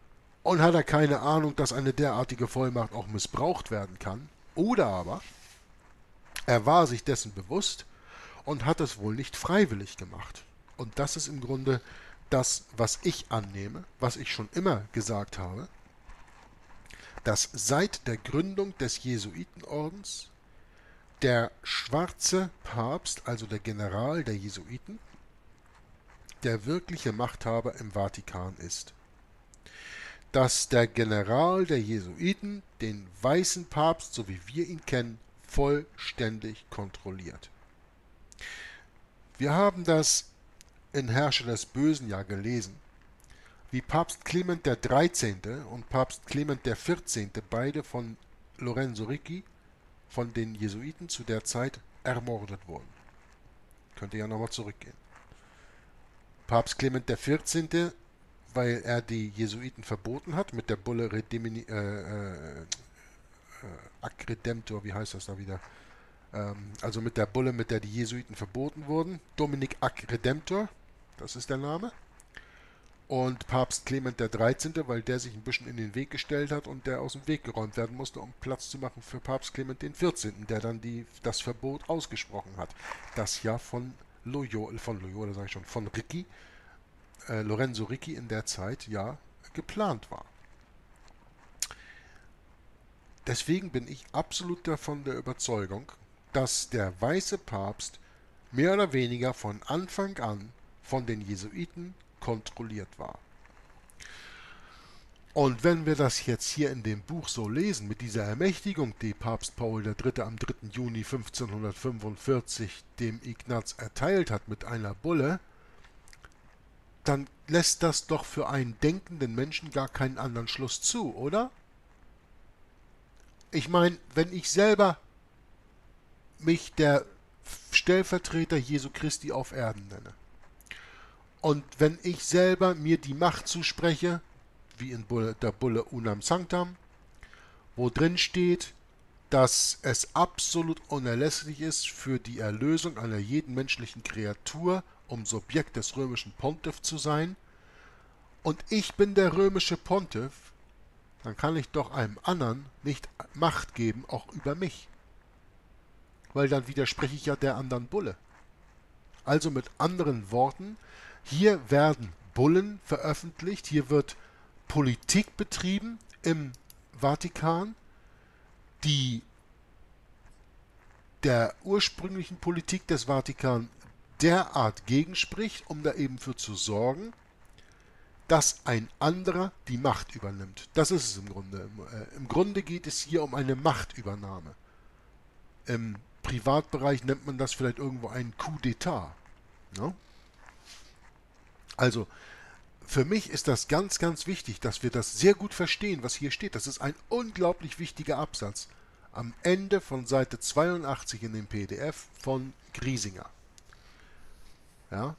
Und hat er keine Ahnung, dass eine derartige Vollmacht auch missbraucht werden kann? Oder aber er war sich dessen bewusst und hat es wohl nicht freiwillig gemacht. Und das ist im Grunde das, was ich annehme, was ich schon immer gesagt habe, dass seit der Gründung des Jesuitenordens der schwarze Papst, also der General der Jesuiten, der wirkliche Machthaber im Vatikan ist. Dass der General der Jesuiten den weißen Papst, so wie wir ihn kennen, vollständig kontrolliert. Wir haben das in Herrscher des Bösen ja gelesen, wie Papst Clement der 13. und Papst Clement der 14. beide von Lorenzo Ricci, von den Jesuiten zu der Zeit, ermordet wurden. Könnt ihr ja nochmal zurückgehen. Papst Clement der 14., weil er die Jesuiten verboten hat, mit der Bulle Ac Redemptor, wie heißt das da wieder? Also mit der Bulle, mit der die Jesuiten verboten wurden. Dominik Ac Redemptor, das ist der Name. Und Papst Clement der 13., weil der sich ein bisschen in den Weg gestellt hat und der aus dem Weg geräumt werden musste, um Platz zu machen für Papst Clement den 14., der dann das Verbot ausgesprochen hat. Das ja von Ricci, Lorenzo Ricci in der Zeit ja geplant war. Deswegen bin ich absolut davon der Überzeugung, dass der weiße Papst mehr oder weniger von Anfang an von den Jesuiten kontrolliert war. Und wenn wir das jetzt hier in dem Buch so lesen, mit dieser Ermächtigung, die Papst Paul III. Am 3. Juni 1545 dem Ignaz erteilt hat mit einer Bulle, dann lässt das doch für einen denkenden Menschen gar keinen anderen Schluss zu, oder? Ich meine, wenn ich selber mich der Stellvertreter Jesu Christi auf Erden nenne und wenn ich selber mir die Macht zuspreche, wie in der Bulle Unam Sanctam, wo drin steht, dass es absolut unerlässlich ist für die Erlösung einer jeden menschlichen Kreatur, um Subjekt des römischen Pontiff zu sein, und ich bin der römische Pontiff, dann kann ich doch einem anderen nicht Macht geben, auch über mich. Weil dann widerspreche ich ja der anderen Bulle. Also mit anderen Worten, hier werden Bullen veröffentlicht, hier wird Politik betrieben im Vatikan, die der ursprünglichen Politik des Vatikan derart gegenspricht, um da eben für zu sorgen, dass ein anderer die Macht übernimmt. Das ist es im Grunde. Im Grunde geht es hier um eine Machtübernahme. Im Privatbereich nennt man das vielleicht irgendwo einen Coup d'État. Ne? Also, für mich ist das ganz, ganz wichtig, dass wir das sehr gut verstehen, was hier steht. Das ist ein unglaublich wichtiger Absatz. Am Ende von Seite 82 in dem PDF von Griesinger. Ja?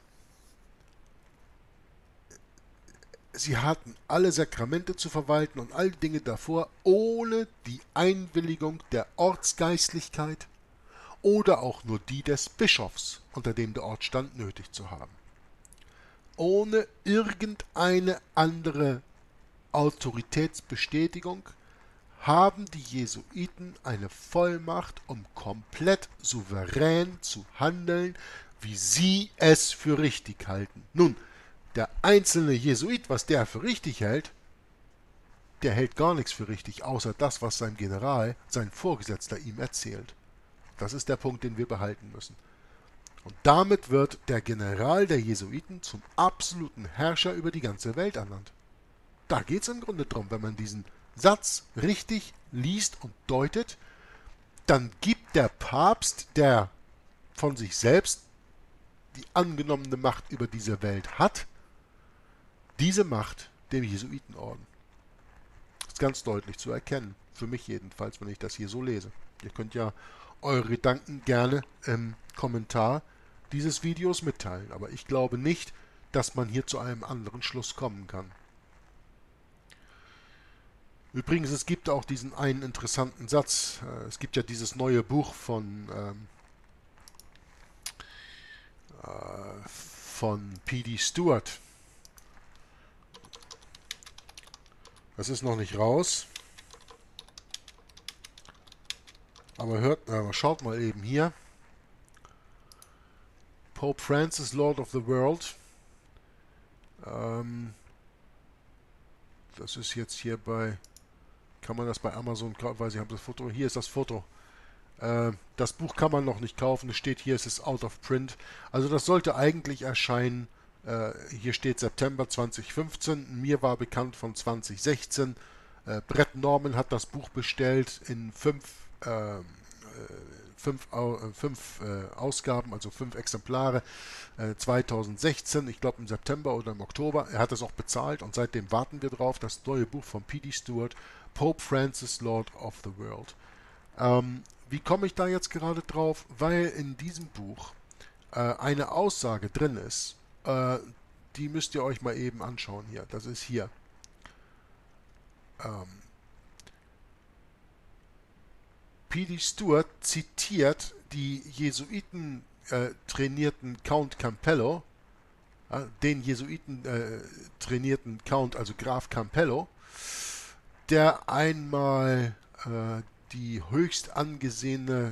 Sie hatten alle Sakramente zu verwalten und all die Dinge davor, ohne die Einwilligung der Ortsgeistlichkeit oder auch nur die des Bischofs, unter dem der Ort stand, nötig zu haben. Ohne irgendeine andere Autoritätsbestätigung haben die Jesuiten eine Vollmacht, um komplett souverän zu handeln, wie sie es für richtig halten. Nun, der einzelne Jesuit, was der für richtig hält, der hält gar nichts für richtig, außer das, was sein General, sein Vorgesetzter ihm erzählt. Das ist der Punkt, den wir behalten müssen. Und damit wird der General der Jesuiten zum absoluten Herrscher über die ganze Welt ernannt. Da geht es im Grunde drum, wenn man diesen Satz richtig liest und deutet, dann gibt der Papst, der von sich selbst die angenommene Macht über diese Welt hat, diese Macht dem Jesuitenorden. Das ist ganz deutlich zu erkennen, für mich jedenfalls, wenn ich das hier so lese. Ihr könnt ja eure Gedanken gerne im Kommentar dieses Videos mitteilen, aber ich glaube nicht, dass man hier zu einem anderen Schluss kommen kann. Übrigens, es gibt auch diesen einen interessanten Satz. Es gibt ja dieses neue Buch von P.D. Stewart. Das ist noch nicht raus. Aber schaut mal eben hier. Pope Francis, Lord of the World. Das ist jetzt hier bei... Kann man das bei Amazon kaufen? Weil Sie haben das Foto. Hier ist das Foto. Das Buch kann man noch nicht kaufen. Es steht hier, es ist out of print. Also das sollte eigentlich erscheinen. Hier steht September 2015. Mir war bekannt von 2016. Brett Norman hat das Buch bestellt in fünf Ausgaben, also 5 Exemplare, 2016, ich glaube im September oder im Oktober. Er hat es auch bezahlt und seitdem warten wir drauf. Das neue Buch von P.D. Stewart, Pope Francis, Lord of the World. Wie komme ich da jetzt gerade drauf? Weil in diesem Buch eine Aussage drin ist, die müsst ihr euch mal eben anschauen hier. Das ist hier. P.D. Stewart zitiert die Jesuiten trainierten Count Campello, den Jesuiten trainierten Count, also Graf Campello, der einmal den höchst angesehenen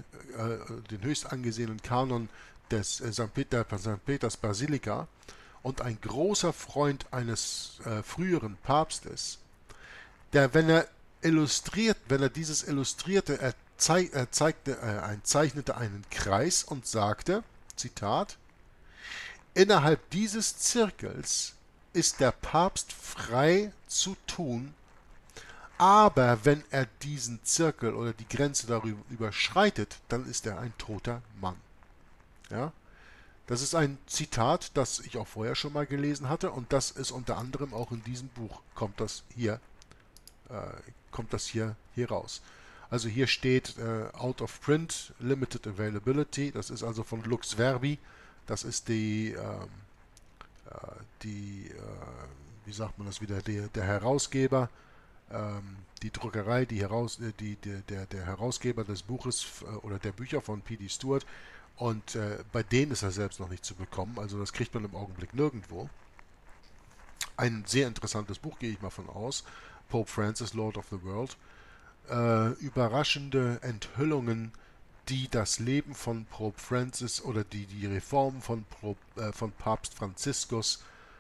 Kanon des St. Peters Basilika und ein großer Freund eines früheren Papstes, der, wenn er dieses illustrierte, er zeichnete einen Kreis und sagte, Zitat, innerhalb dieses Zirkels ist der Papst frei zu tun, aber wenn er diesen Zirkel oder die Grenze darüber überschreitet, dann ist er ein toter Mann. Ja? Das ist ein Zitat, das ich auch vorher schon mal gelesen hatte und das ist unter anderem auch in diesem Buch, kommt das hier raus. Also hier steht out of print, limited availability, das ist also von Lux Verbi, das ist wie sagt man das wieder, der Herausgeber, die Druckerei, der Herausgeber des Buches oder der Bücher von P.D. Stewart und bei denen ist er selbst noch nicht zu bekommen, also das kriegt man im Augenblick nirgendwo. Ein sehr interessantes Buch, gehe ich mal von aus, Pope Francis, Lord of the World. Überraschende Enthüllungen, die das Leben von Pope Francis oder die Reformen von Papst Franziskus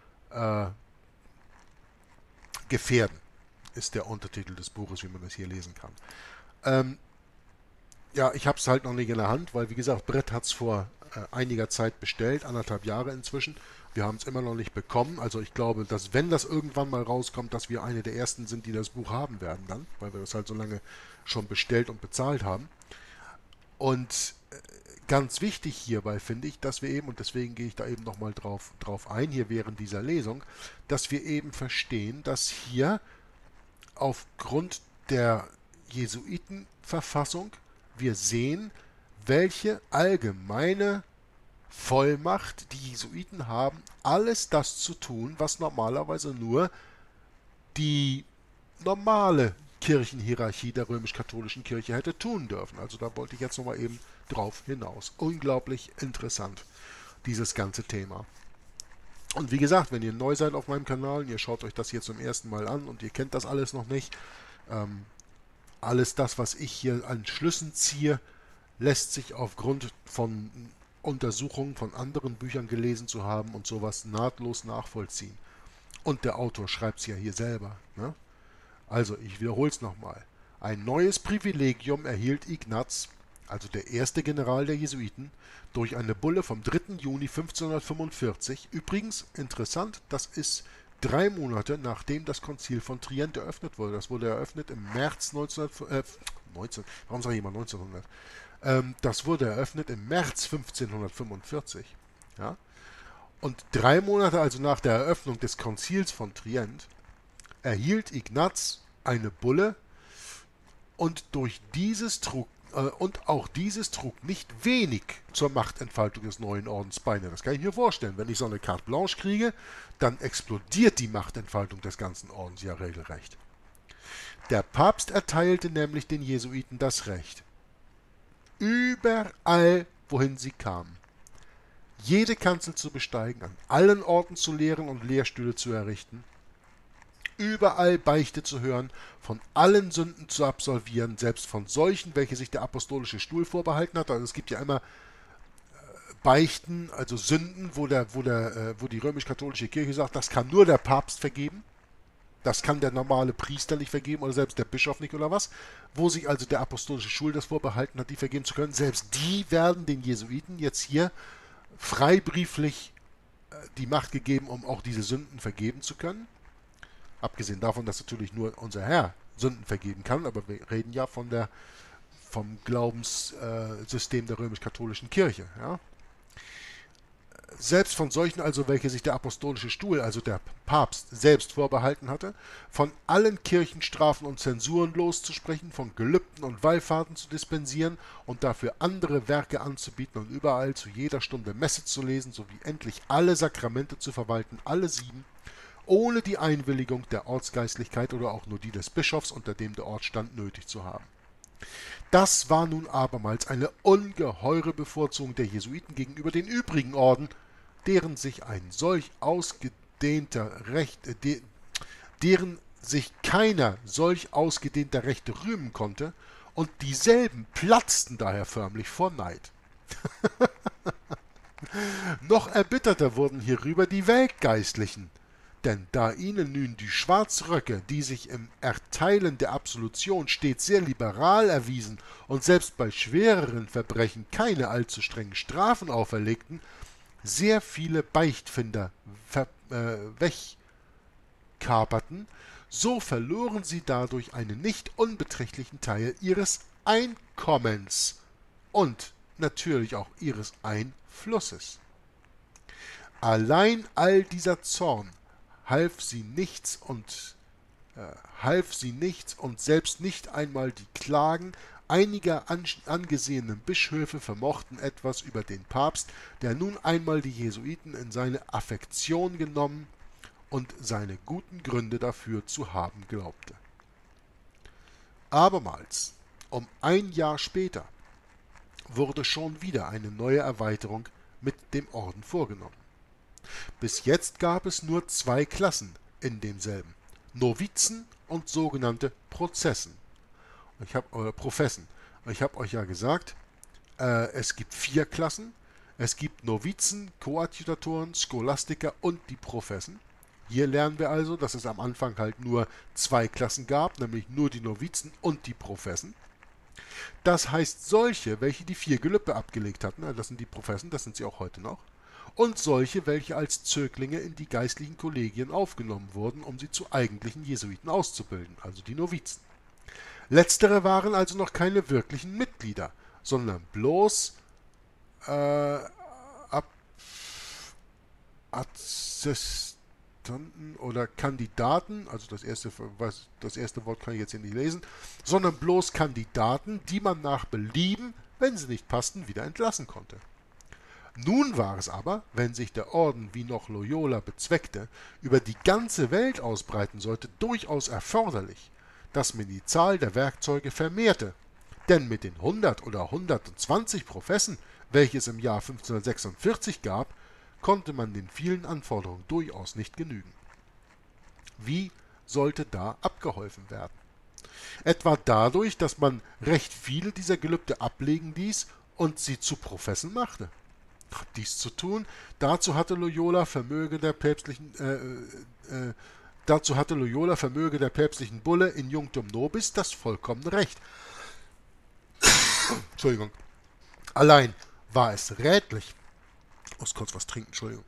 gefährden, ist der Untertitel des Buches, wie man das hier lesen kann. Ja, ich habe es halt noch nicht in der Hand, weil wie gesagt, Brett hat es vor einiger Zeit bestellt, 1,5 Jahre inzwischen. Wir haben es immer noch nicht bekommen. Also ich glaube, dass wenn das irgendwann mal rauskommt, dass wir eine der ersten sind, die das Buch haben werden dann, weil wir das halt so lange schon bestellt und bezahlt haben. Und ganz wichtig hierbei finde ich, dass wir eben, und deswegen gehe ich da eben nochmal drauf ein, hier während dieser Lesung, dass wir eben verstehen, dass hier aufgrund der Jesuitenverfassung wir sehen, welche allgemeine Vollmacht die Jesuiten haben, alles das zu tun, was normalerweise nur die normale Kirchenhierarchie der römisch-katholischen Kirche hätte tun dürfen. Also da wollte ich jetzt nochmal eben drauf hinaus. Unglaublich interessant, dieses ganze Thema. Und wie gesagt, wenn ihr neu seid auf meinem Kanal und ihr schaut euch das hier zum ersten Mal an und ihr kennt das alles noch nicht, alles das, was ich hier an Schlüssen ziehe, lässt sich aufgrund von Untersuchungen von anderen Büchern gelesen zu haben und sowas nahtlos nachvollziehen. Und der Autor schreibt es ja hier selber. Ne? Also, ich wiederhole es nochmal. Ein neues Privilegium erhielt Ignaz, also der erste General der Jesuiten, durch eine Bulle vom 3. Juni 1545. Übrigens, interessant, das ist 3 Monate nachdem das Konzil von Trient eröffnet wurde. Das wurde eröffnet im März 1900. Warum sage ich immer 1900? Das wurde eröffnet im März 1545. Ja? Und 3 Monate also nach der Eröffnung des Konzils von Trient erhielt Ignaz eine Bulle und auch dieses trug nicht wenig zur Machtentfaltung des neuen Ordens bei. Das kann ich mir vorstellen. Wenn ich so eine Carte Blanche kriege, dann explodiert die Machtentfaltung des ganzen Ordens ja regelrecht. Der Papst erteilte nämlich den Jesuiten das Recht, überall, wohin sie kamen, jede Kanzel zu besteigen, an allen Orten zu lehren und Lehrstühle zu errichten überall Beichte zu hören, von allen Sünden zu absolvieren, selbst von solchen, welche sich der apostolische Stuhl vorbehalten hat. Also es gibt ja immer Beichten, also Sünden, wo die römisch-katholische Kirche sagt, das kann nur der Papst vergeben. Das kann der normale Priester nicht vergeben oder selbst der Bischof nicht oder was. Wo sich also der apostolische Stuhl das vorbehalten hat, die vergeben zu können. Selbst die werden den Jesuiten jetzt hier freibrieflich die Macht gegeben, um auch diese Sünden vergeben zu können. Abgesehen davon, dass natürlich nur unser Herr Sünden vergeben kann, aber wir reden ja vom Glaubenssystem der römisch-katholischen Kirche. Ja? Selbst von solchen also, welche sich der apostolische Stuhl, also der Papst, selbst vorbehalten hatte, von allen Kirchenstrafen und Zensuren loszusprechen, von Gelübden und Wallfahrten zu dispensieren und dafür andere Werke anzubieten und überall zu jeder Stunde Messe zu lesen, sowie endlich alle Sakramente zu verwalten, alle 7, ohne die Einwilligung der Ortsgeistlichkeit oder auch nur die des Bischofs, unter dem der Ort stand, nötig zu haben. Das war nun abermals eine ungeheure Bevorzugung der Jesuiten gegenüber den übrigen Orden, deren sich keiner solch ausgedehnter Rechte rühmen konnte, und dieselben platzten daher förmlich vor Neid. Noch erbitterter wurden hierüber die Weltgeistlichen, denn da ihnen nun die Schwarzröcke, die sich im Erteilen der Absolution stets sehr liberal erwiesen und selbst bei schwereren Verbrechen keine allzu strengen Strafen auferlegten, sehr viele Beichtfinder wegkaperten, so verloren sie dadurch einen nicht unbeträchtlichen Teil ihres Einkommens und natürlich auch ihres Einflusses. Allein all dieser Zorn half sie nichts und selbst nicht einmal die Klagen einiger angesehenen Bischöfe vermochten etwas über den Papst, der nun einmal die Jesuiten in seine Affektion genommen und seine guten Gründe dafür zu haben glaubte. Abermals, um ein Jahr später, wurde schon wieder eine neue Erweiterung mit dem Orden vorgenommen. Bis jetzt gab es nur 2 Klassen in demselben: Novizen und sogenannte Professen. Ich habe euch ja gesagt, es gibt 4 Klassen. Es gibt Novizen, Koadjutatoren, Scholastiker und die Professen. Hier lernen wir also, dass es am Anfang halt nur 2 Klassen gab, nämlich nur die Novizen und die Professen. Das heißt solche, welche die 4 Gelübde abgelegt hatten, das sind die Professen, das sind sie auch heute noch, und solche, welche als Zöglinge in die geistlichen Kollegien aufgenommen wurden, um sie zu eigentlichen Jesuiten auszubilden, also die Novizen. Letztere waren also noch keine wirklichen Mitglieder, sondern bloß Assistenten oder Kandidaten, also das erste Wort kann ich jetzt hier nicht lesen, sondern bloß Kandidaten, die man nach Belieben, wenn sie nicht passten, wieder entlassen konnte. Nun war es aber, wenn sich der Orden, wie noch Loyola bezweckte, über die ganze Welt ausbreiten sollte, durchaus erforderlich, dass man die Zahl der Werkzeuge vermehrte, denn mit den 100 oder 120 Professen, welche es im Jahr 1546 gab, konnte man den vielen Anforderungen durchaus nicht genügen. Wie sollte da abgeholfen werden? Etwa dadurch, dass man recht viele dieser Gelübde ablegen ließ und sie zu Professen machte. Dies zu tun, dazu hatte Loyola Vermöge der päpstlichen Bulle in Iunctum Nobis das vollkommene Recht. Entschuldigung. Allein war es rätlich. Ich muss kurz was trinken, Entschuldigung.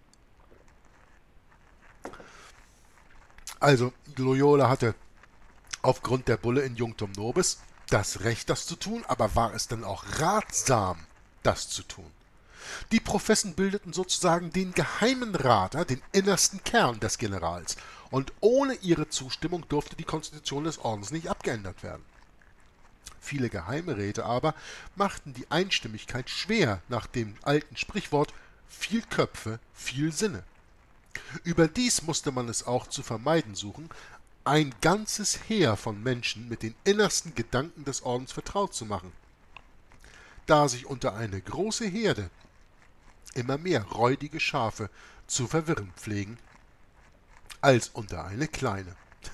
Also, Loyola hatte aufgrund der Bulle in Iunctum Nobis das Recht, das zu tun, aber war es dann auch ratsam, das zu tun? Die Professen bildeten sozusagen den geheimen Rat, den innersten Kern des Generals, und ohne ihre Zustimmung durfte die Konstitution des Ordens nicht abgeändert werden. Viele Geheimräte aber machten die Einstimmigkeit schwer nach dem alten Sprichwort viel Köpfe, viel Sinne. Überdies musste man es auch zu vermeiden suchen, ein ganzes Heer von Menschen mit den innersten Gedanken des Ordens vertraut zu machen. Da sich unter eine große Herde immer mehr räudige Schafe zu verwirren pflegen, als unter eine kleine.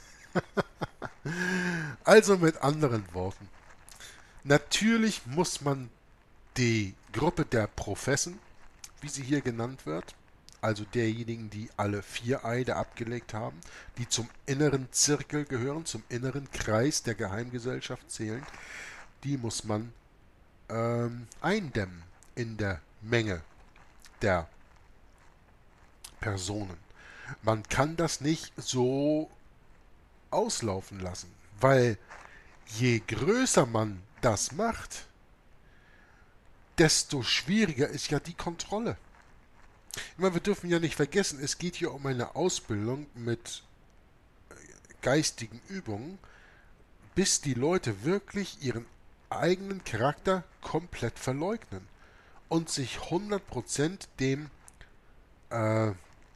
Also mit anderen Worten, natürlich muss man die Gruppe der Professen, wie sie hier genannt wird, also derjenigen, die alle 4 Eide abgelegt haben, die zum inneren Zirkel gehören, zum inneren Kreis der Geheimgesellschaft zählen, die muss man eindämmen in der Menge der Personen. Man kann das nicht so auslaufen lassen, weil je größer man das macht, desto schwieriger ist ja die Kontrolle. Ich meine, wir dürfen ja nicht vergessen, es geht hier um eine Ausbildung mit geistigen Übungen, bis die Leute wirklich ihren eigenen Charakter komplett verleugnen und sich 100% äh,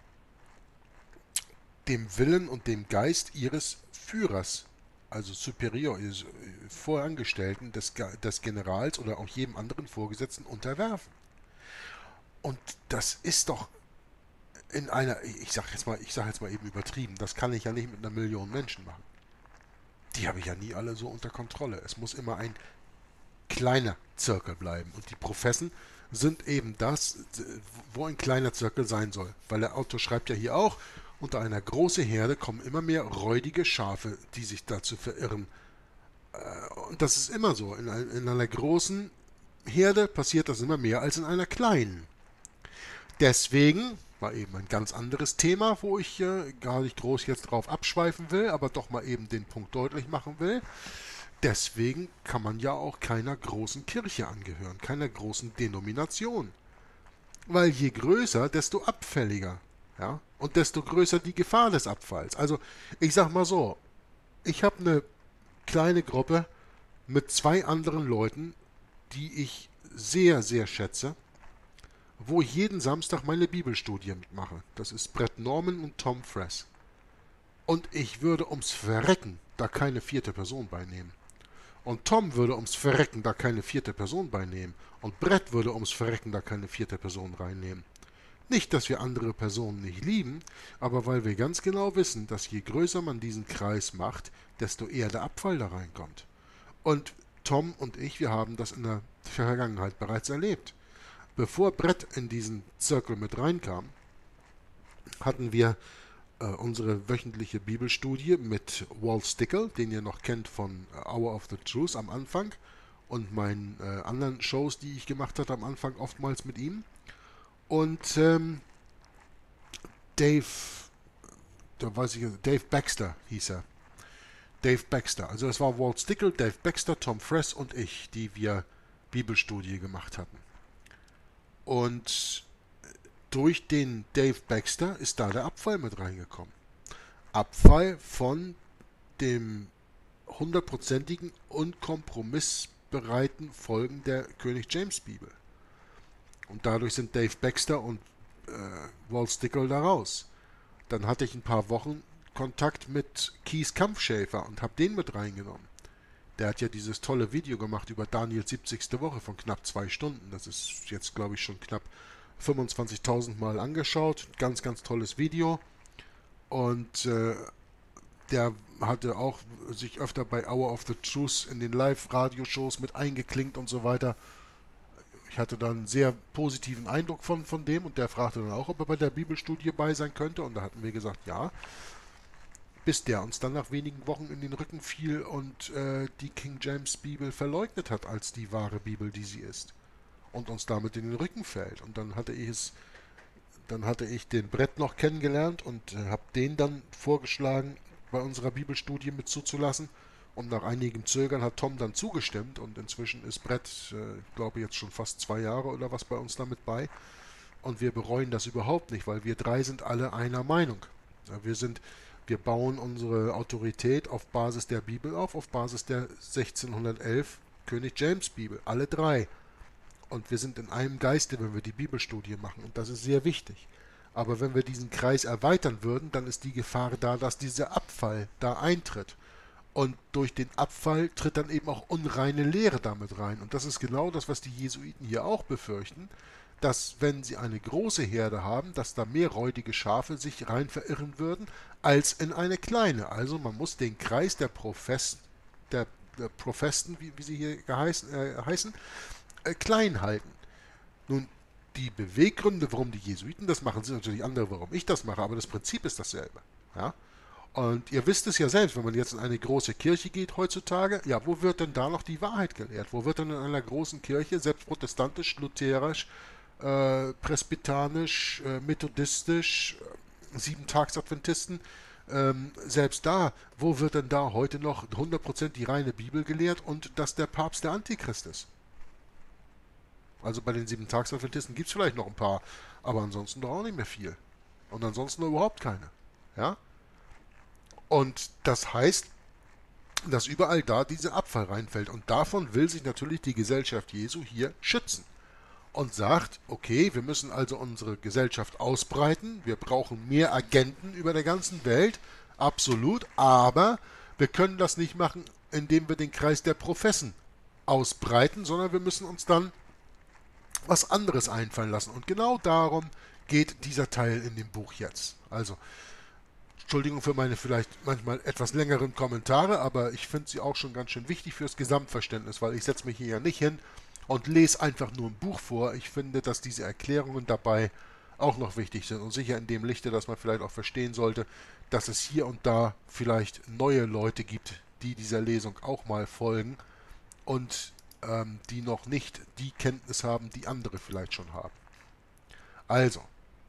dem Willen und dem Geist ihres Führers, also Superior, ihres Vorangestellten, des Generals oder auch jedem anderen Vorgesetzten unterwerfen. Und das ist doch in einer, ich sag jetzt mal eben übertrieben, das kann ich ja nicht mit 1 Million Menschen machen. Die habe ich ja nie alle so unter Kontrolle. Es muss immer ein kleiner Zirkel bleiben. Und die Professen sind eben das, wo ein kleiner Zirkel sein soll. Weil der Autor schreibt ja hier auch, unter einer großen Herde kommen immer mehr räudige Schafe, die sich dazu verirren. Und das ist immer so. In einer großen Herde passiert das immer mehr als in einer kleinen. Deswegen war eben ein ganz anderes Thema, wo ich gar nicht groß jetzt drauf abschweifen will, aber doch mal eben den Punkt deutlich machen will. Deswegen kann man ja auch keiner großen Kirche angehören, keiner großen Denomination. Weil je größer, desto abfälliger. Ja? Und desto größer die Gefahr des Abfalls. Also ich sag mal so, ich habe eine kleine Gruppe mit 2 anderen Leuten, die ich sehr, sehr schätze, wo ich jeden Samstag meine Bibelstudie mitmache. Das ist Brett Norman und Tom Fress. Und ich würde ums Verrecken da keine 4. Person beinehmen. Und Tom würde ums Verrecken da keine 4. Person beinehmen. Und Brett würde ums Verrecken da keine 4. Person reinnehmen. Nicht, dass wir andere Personen nicht lieben, aber weil wir ganz genau wissen, dass je größer man diesen Kreis macht, desto eher der Abfall da reinkommt. Und Tom und ich, wir haben das in der Vergangenheit bereits erlebt. Bevor Brett in diesen Zirkel mit reinkam, hatten wir unsere wöchentliche Bibelstudie mit Walt Stickle, den ihr noch kennt von Hour of the Truth am Anfang und meinen anderen Shows, die ich gemacht hatte am Anfang, oftmals mit ihm. Und Dave, Dave Baxter hieß er. Dave Baxter. Also es war Walt Stickle, Dave Baxter, Tom Fress und ich, die wir Bibelstudie gemacht hatten. Und durch den Dave Baxter ist da der Abfall mit reingekommen. Abfall von dem 100%igen und kompromissbereiten Folgen der König James Bibel. Und dadurch sind Dave Baxter und Walt Stickle da raus. Dann hatte ich ein paar Wochen Kontakt mit Keith Kampfschäfer und habe den mit reingenommen. Der hat ja dieses tolle Video gemacht über Daniels 70. Woche von knapp 2 Stunden. Das ist jetzt, glaube ich, schon knapp 25.000 Mal angeschaut. Ganz, ganz tolles Video. Und der hatte auch sich öfter bei Hour of the Truth in den Live-Radio-Shows mit eingeklinkt und so weiter. Ich hatte da einen sehr positiven Eindruck von dem und der fragte dann auch, ob er bei der Bibelstudie bei sein könnte. Und da hatten wir gesagt, ja. Bis der uns dann nach wenigen Wochen in den Rücken fiel und die King James Bibel verleugnet hat als die wahre Bibel, die sie ist. Und uns damit in den Rücken fällt. Und dann hatte ich den Brett noch kennengelernt und habe den dann vorgeschlagen, bei unserer Bibelstudie mit zuzulassen. Und nach einigem Zögern hat Tom dann zugestimmt und inzwischen ist Brett, glaube ich, jetzt schon fast 2 Jahre oder was bei uns damit bei. Und wir bereuen das überhaupt nicht, weil wir 3 sind alle einer Meinung. Ja, wir bauen unsere Autorität auf Basis der Bibel auf Basis der 1611 König James Bibel, alle 3. Und wir sind in einem Geiste, wenn wir die Bibelstudie machen. Und das ist sehr wichtig. Aber wenn wir diesen Kreis erweitern würden, dann ist die Gefahr da, dass dieser Abfall da eintritt. Und durch den Abfall tritt dann eben auch unreine Lehre damit rein. Und das ist genau das, was die Jesuiten hier auch befürchten, dass wenn sie eine große Herde haben, dass da mehr räudige Schafe sich rein verirren würden, als in eine kleine. Also man muss den Kreis der Profesten, wie sie hier heißen, klein halten. Nun, die Beweggründe, warum die Jesuiten das machen, sind natürlich andere, warum ich das mache, aber das Prinzip ist dasselbe. Ja? Und ihr wisst es ja selbst, wenn man jetzt in eine große Kirche geht heutzutage, ja, wo wird denn da noch die Wahrheit gelehrt? Wo wird denn in einer großen Kirche, selbst protestantisch, lutherisch, presbyterianisch, methodistisch, Siebentagsadventisten, selbst da, wo wird denn da heute noch 100% die reine Bibel gelehrt und dass der Papst der Antichrist ist? Also bei den Siebentagsadventisten gibt es vielleicht noch ein paar, aber ansonsten doch auch nicht mehr viel. Und ansonsten überhaupt keine. Ja? Und das heißt, dass überall da dieser Abfall reinfällt. Und davon will sich natürlich die Gesellschaft Jesu hier schützen. Und sagt, okay, wir müssen also unsere Gesellschaft ausbreiten, wir brauchen mehr Agenten über der ganzen Welt, absolut, aber wir können das nicht machen, indem wir den Kreis der Professen ausbreiten, sondern wir müssen uns dann was anderes einfallen lassen. Und genau darum geht dieser Teil in dem Buch jetzt. Also, Entschuldigung für meine vielleicht manchmal etwas längeren Kommentare, aber ich finde sie auch schon ganz schön wichtig fürs Gesamtverständnis, weil ich setze mich hier ja nicht hin und lese einfach nur ein Buch vor. Ich finde, dass diese Erklärungen dabei auch noch wichtig sind und sicher in dem Lichte, dass man vielleicht auch verstehen sollte, dass es hier und da vielleicht neue Leute gibt, die dieser Lesung auch mal folgen und die noch nicht die Kenntnis haben, die andere vielleicht schon haben. Also,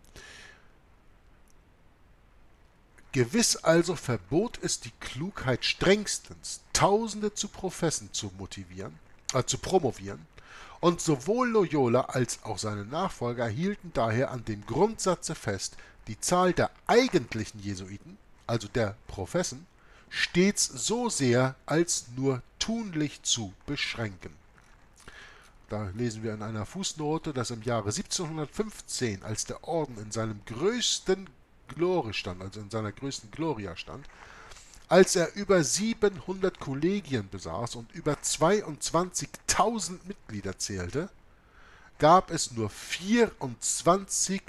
gewiss also verbot es die Klugheit strengstens, Tausende zu Professen zu promovieren, und sowohl Loyola als auch seine Nachfolger hielten daher an dem Grundsatze fest, die Zahl der eigentlichen Jesuiten, also der Professen, stets so sehr als nur tunlich zu beschränken. Da lesen wir in einer Fußnote, dass im Jahre 1715, als der Orden in seinem größten Glorie stand, also in seiner größten Gloria stand, als er über 700 Kollegien besaß und über 22.000 Mitglieder zählte, gab es nur 24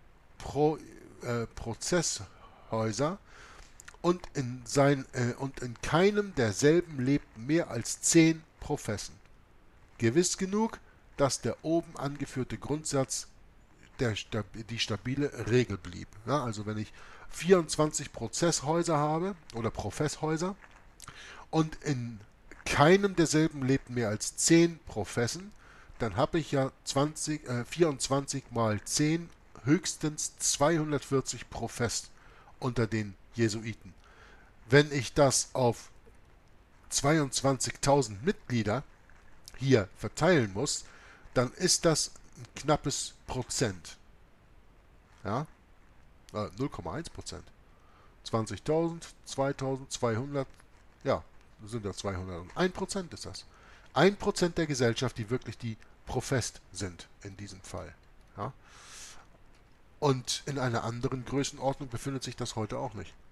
Prozesshäuser und in keinem derselben lebten mehr als 10 Professen. Gewiss genug, dass der oben angeführte Grundsatz die stabile Regel blieb. Ja, also wenn ich 24 Prozesshäuser habe oder Professhäuser und in keinem derselben lebten mehr als 10 Professen, dann habe ich ja 24 mal 10 höchstens 240 Profess unter den Jesuiten. Wenn ich das auf 22.000 Mitglieder hier verteilen muss, dann ist das ein knappes Prozent. Ja? 0,1%. 20.000, 2.200, ja, sind ja 200. 1% ist das. 1% der Gesellschaft, die wirklich die professt sind in diesem Fall. Ja? Und in einer anderen Größenordnung befindet sich das heute auch nicht.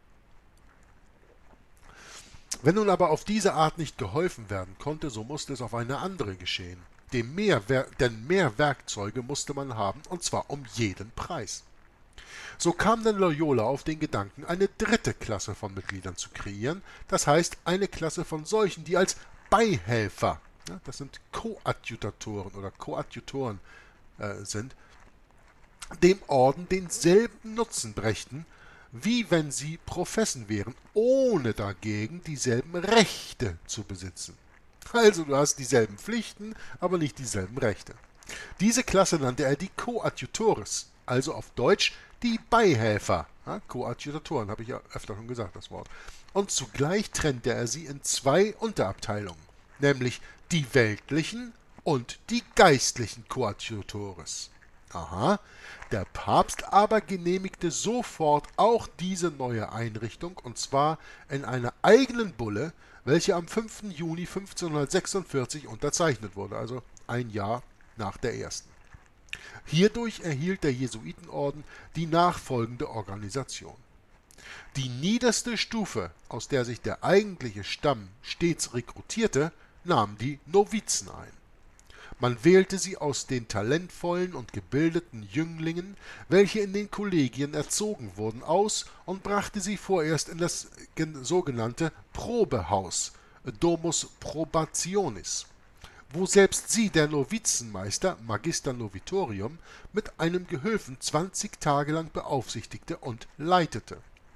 Wenn nun aber auf diese Art nicht geholfen werden konnte, so musste es auf eine andere geschehen. Denn mehr Werkzeuge musste man haben, und zwar um jeden Preis. So kam dann Loyola auf den Gedanken, eine dritte Klasse von Mitgliedern zu kreieren, das heißt eine Klasse von solchen, die als Beihelfer, ja, das sind Koadjutatoren oder Koadjutoren sind, dem Orden denselben Nutzen brächten, wie wenn sie Professen wären, ohne dagegen dieselben Rechte zu besitzen. Also du hast dieselben Pflichten, aber nicht dieselben Rechte. Diese Klasse nannte er die Coadjutores, also auf Deutsch die Beihelfer. Ja, Koadjutatoren, habe ich ja öfter schon gesagt, das Wort. Und zugleich trennte er sie in zwei Unterabteilungen, nämlich die weltlichen und die geistlichen Coadjutores. Aha, der Papst aber genehmigte sofort auch diese neue Einrichtung, und zwar in einer eigenen Bulle, welche am 5. Juni 1546 unterzeichnet wurde, also ein Jahr nach der ersten. Hierdurch erhielt der Jesuitenorden die nachfolgende Organisation. Die niederste Stufe, aus der sich der eigentliche Stamm stets rekrutierte, nahm die Novizen ein. Man wählte sie aus den talentvollen und gebildeten Jünglingen, welche in den Kollegien erzogen wurden, aus und brachte sie vorerst in das sogenannte Probehaus, Domus Probationis, wo selbst sie, der Novizenmeister, Magister Novitorium, mit einem Gehülfen 20 Tage lang beaufsichtigte und leitete.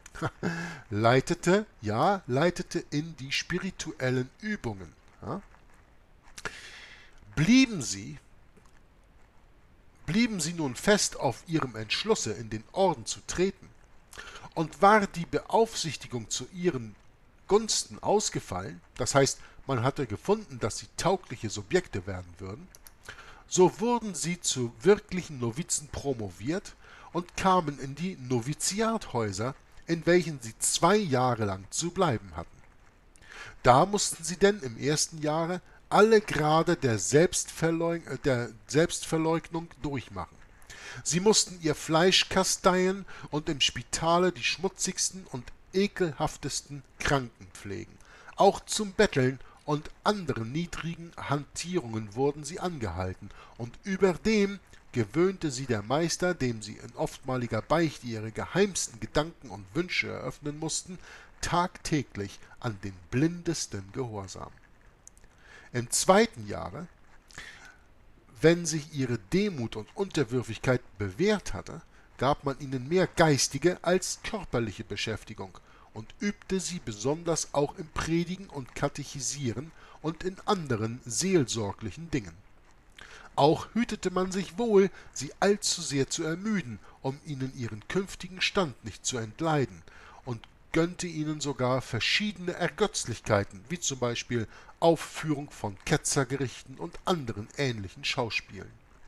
leitete in die spirituellen Übungen. Ja? Blieben sie nun fest auf ihrem Entschlusse, in den Orden zu treten, und war die Beaufsichtigung zu ihren Gunsten ausgefallen, das heißt, man hatte gefunden, dass sie taugliche Subjekte werden würden, so wurden sie zu wirklichen Novizen promoviert und kamen in die Noviziathäuser, in welchen sie 2 Jahre lang zu bleiben hatten. Da mussten sie denn im ersten Jahre alle Grade der Selbstverleugnung durchmachen. Sie mussten ihr Fleisch kasteien und im Spitale die schmutzigsten und ekelhaftesten Kranken pflegen. Auch zum Betteln und anderen niedrigen Hantierungen wurden sie angehalten, und überdem gewöhnte sie der Meister, dem sie in oftmaliger Beichte ihre geheimsten Gedanken und Wünsche eröffnen mussten, tagtäglich an den blindesten Gehorsam. Im zweiten Jahre, wenn sich ihre Demut und Unterwürfigkeit bewährt hatte, gab man ihnen mehr geistige als körperliche Beschäftigung und übte sie besonders auch im Predigen und Katechisieren und in anderen seelsorglichen Dingen. Auch hütete man sich wohl, sie allzu sehr zu ermüden, um ihnen ihren künftigen Stand nicht zu entleiden, und gönnte ihnen sogar verschiedene Ergötzlichkeiten, wie zum Beispiel Aufführung von Ketzergerichten und anderen ähnlichen Schauspielen.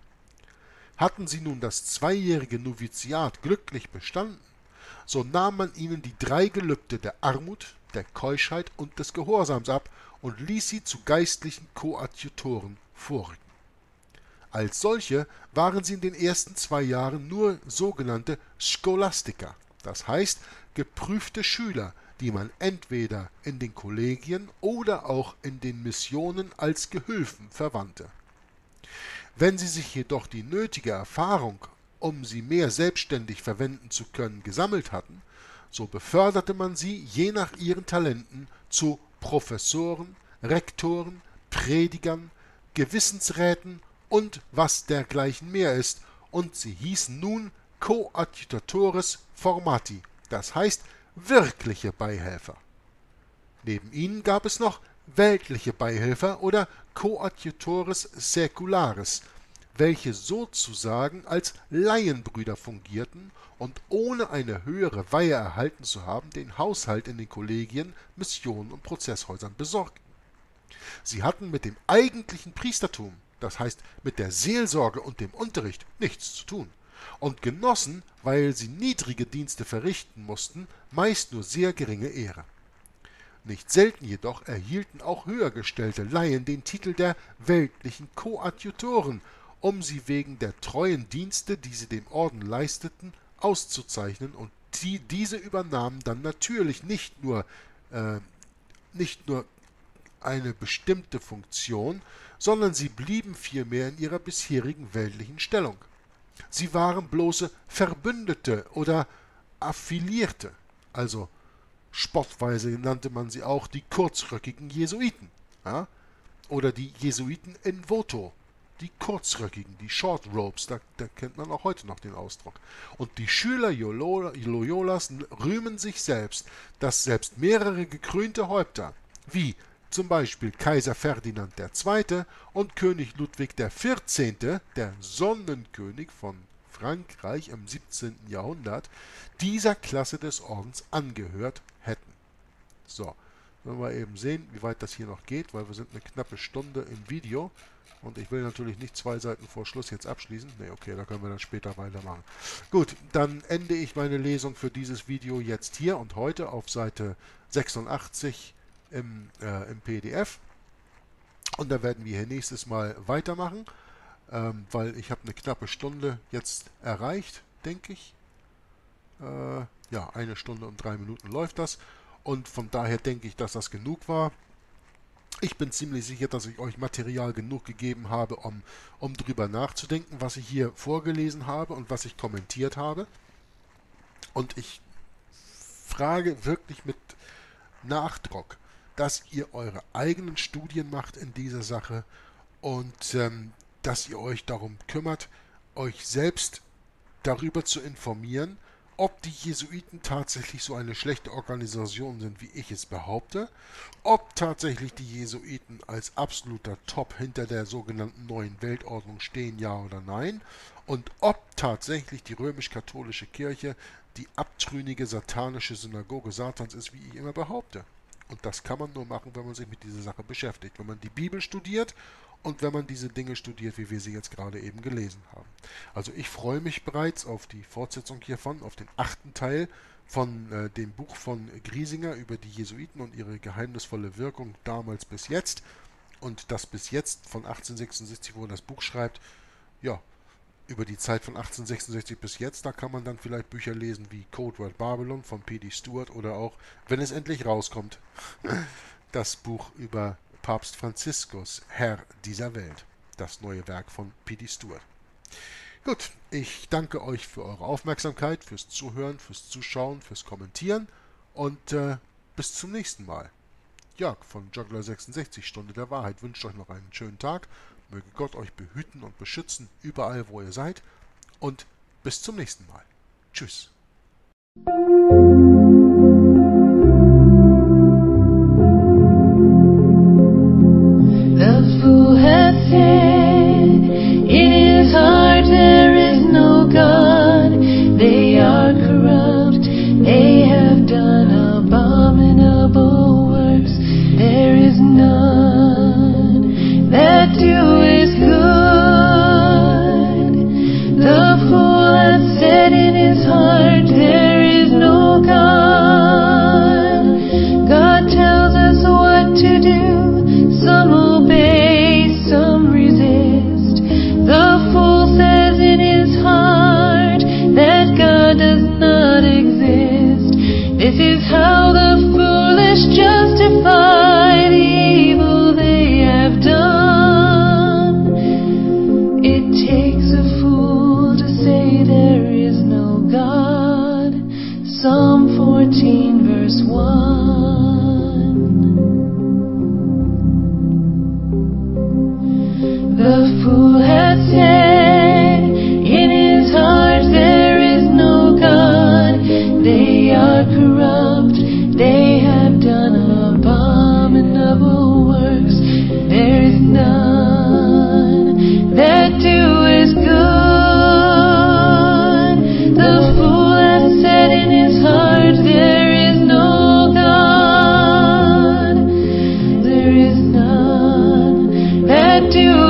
Hatten sie nun das 2-jährige Noviziat glücklich bestanden, so nahm man ihnen die 3 Gelübde der Armut, der Keuschheit und des Gehorsams ab und ließ sie zu geistlichen Koadjutoren vorrücken. Als solche waren sie in den ersten 2 Jahren nur sogenannte Scholastiker, das heißt geprüfte Schüler, die man entweder in den Kollegien oder auch in den Missionen als Gehülfen verwandte. Wenn sie sich jedoch die nötige Erfahrung, um sie mehr selbstständig verwenden zu können, gesammelt hatten, so beförderte man sie je nach ihren Talenten zu Professoren, Rektoren, Predigern, Gewissensräten und was dergleichen mehr ist, und sie hießen nun Coadjutores formati, das heißt wirkliche Beihelfer. Neben ihnen gab es noch weltliche Beihelfer oder Coadjutores seculares, welche sozusagen als Laienbrüder fungierten und ohne eine höhere Weihe erhalten zu haben, den Haushalt in den Kollegien, Missionen und Prozesshäusern besorgten. Sie hatten mit dem eigentlichen Priestertum, das heißt mit der Seelsorge und dem Unterricht, nichts zu tun und genossen, weil sie niedrige Dienste verrichten mussten, meist nur sehr geringe Ehre. Nicht selten jedoch erhielten auch höhergestellte Laien den Titel der weltlichen Koadjutoren, um sie wegen der treuen Dienste, die sie dem Orden leisteten, auszuzeichnen, und diese übernahmen dann natürlich nicht nur eine bestimmte Funktion, sondern sie blieben vielmehr in ihrer bisherigen weltlichen Stellung. Sie waren bloße Verbündete oder Affiliierte, also spottweise nannte man sie auch die kurzröckigen Jesuiten, ja? Oder die Jesuiten in voto, die kurzröckigen, die Short Robes, da kennt man auch heute noch den Ausdruck. Und die Schüler Loyolas rühmen sich selbst, dass selbst mehrere gekrönte Häupter, wie zum Beispiel Kaiser Ferdinand II. Und König Ludwig XIV., der Sonnenkönig von Frankreich im 17. Jahrhundert, dieser Klasse des Ordens angehört hätten. So, wollen wir eben sehen, wie weit das hier noch geht, weil wir sind eine knappe Stunde im Video und ich will natürlich nicht 2 Seiten vor Schluss jetzt abschließen. Ne, okay, da können wir dann später weitermachen. Gut, dann ende ich meine Lesung für dieses Video jetzt hier und heute auf Seite 86 im PDF, und da werden wir hier nächstes Mal weitermachen, weil ich habe eine knappe Stunde jetzt erreicht, denke ich. Ja, 1 Stunde und 3 Minuten läuft das, und von daher denke ich, dass das genug war. Ich bin ziemlich sicher, dass ich euch Material genug gegeben habe, um drüber nachzudenken, was ich hier vorgelesen habe und was ich kommentiert habe. Und ich frage wirklich mit Nachdruck, dass ihr eure eigenen Studien macht in dieser Sache und dass ihr euch darum kümmert, euch selbst darüber zu informieren, ob die Jesuiten tatsächlich so eine schlechte Organisation sind, wie ich es behaupte, ob tatsächlich die Jesuiten als absoluter Top hinter der sogenannten neuen Weltordnung stehen, ja oder nein, und ob tatsächlich die römisch-katholische Kirche die abtrünnige satanische Synagoge Satans ist, wie ich immer behaupte. Und das kann man nur machen, wenn man sich mit dieser Sache beschäftigt, wenn man die Bibel studiert und wenn man diese Dinge studiert, wie wir sie jetzt gerade eben gelesen haben. Also ich freue mich bereits auf die Fortsetzung hiervon, auf den 8. Teil von dem Buch von Griesinger über die Jesuiten und ihre geheimnisvolle Wirkung damals bis jetzt. Und das bis jetzt von 1866, wo er das Buch schreibt, ja, über die Zeit von 1866 bis jetzt, da kann man dann vielleicht Bücher lesen wie Code Word Babylon von P.D. Stewart oder auch, wenn es endlich rauskommt, das Buch über Papst Franziskus, Herr dieser Welt, das neue Werk von P.D. Stewart. Gut, ich danke euch für eure Aufmerksamkeit, fürs Zuhören, fürs Zuschauen, fürs Kommentieren und bis zum nächsten Mal. Jörg von Juggler 66, Stunde der Wahrheit, wünscht euch noch einen schönen Tag. Möge Gott euch behüten und beschützen, überall wo ihr seid. Und bis zum nächsten Mal. Tschüss. The fool hath said in his heart there is no God. They are corrupt, they have done abominable works. There is none that doeth good. The fool hath said in his heart there is no God. God tells us what to do. Some obey, some resist. The fool says in his heart that God does not exist. This is how the foolish justify the evil they have done. It takes a fool to say there is no God. Psalm 14 verse 1. The fool hath said in his heart there is no God. They are corrupt, they have done abominable works. There is none that doeth good. The fool hath said in his heart there is no God. There is none that doeth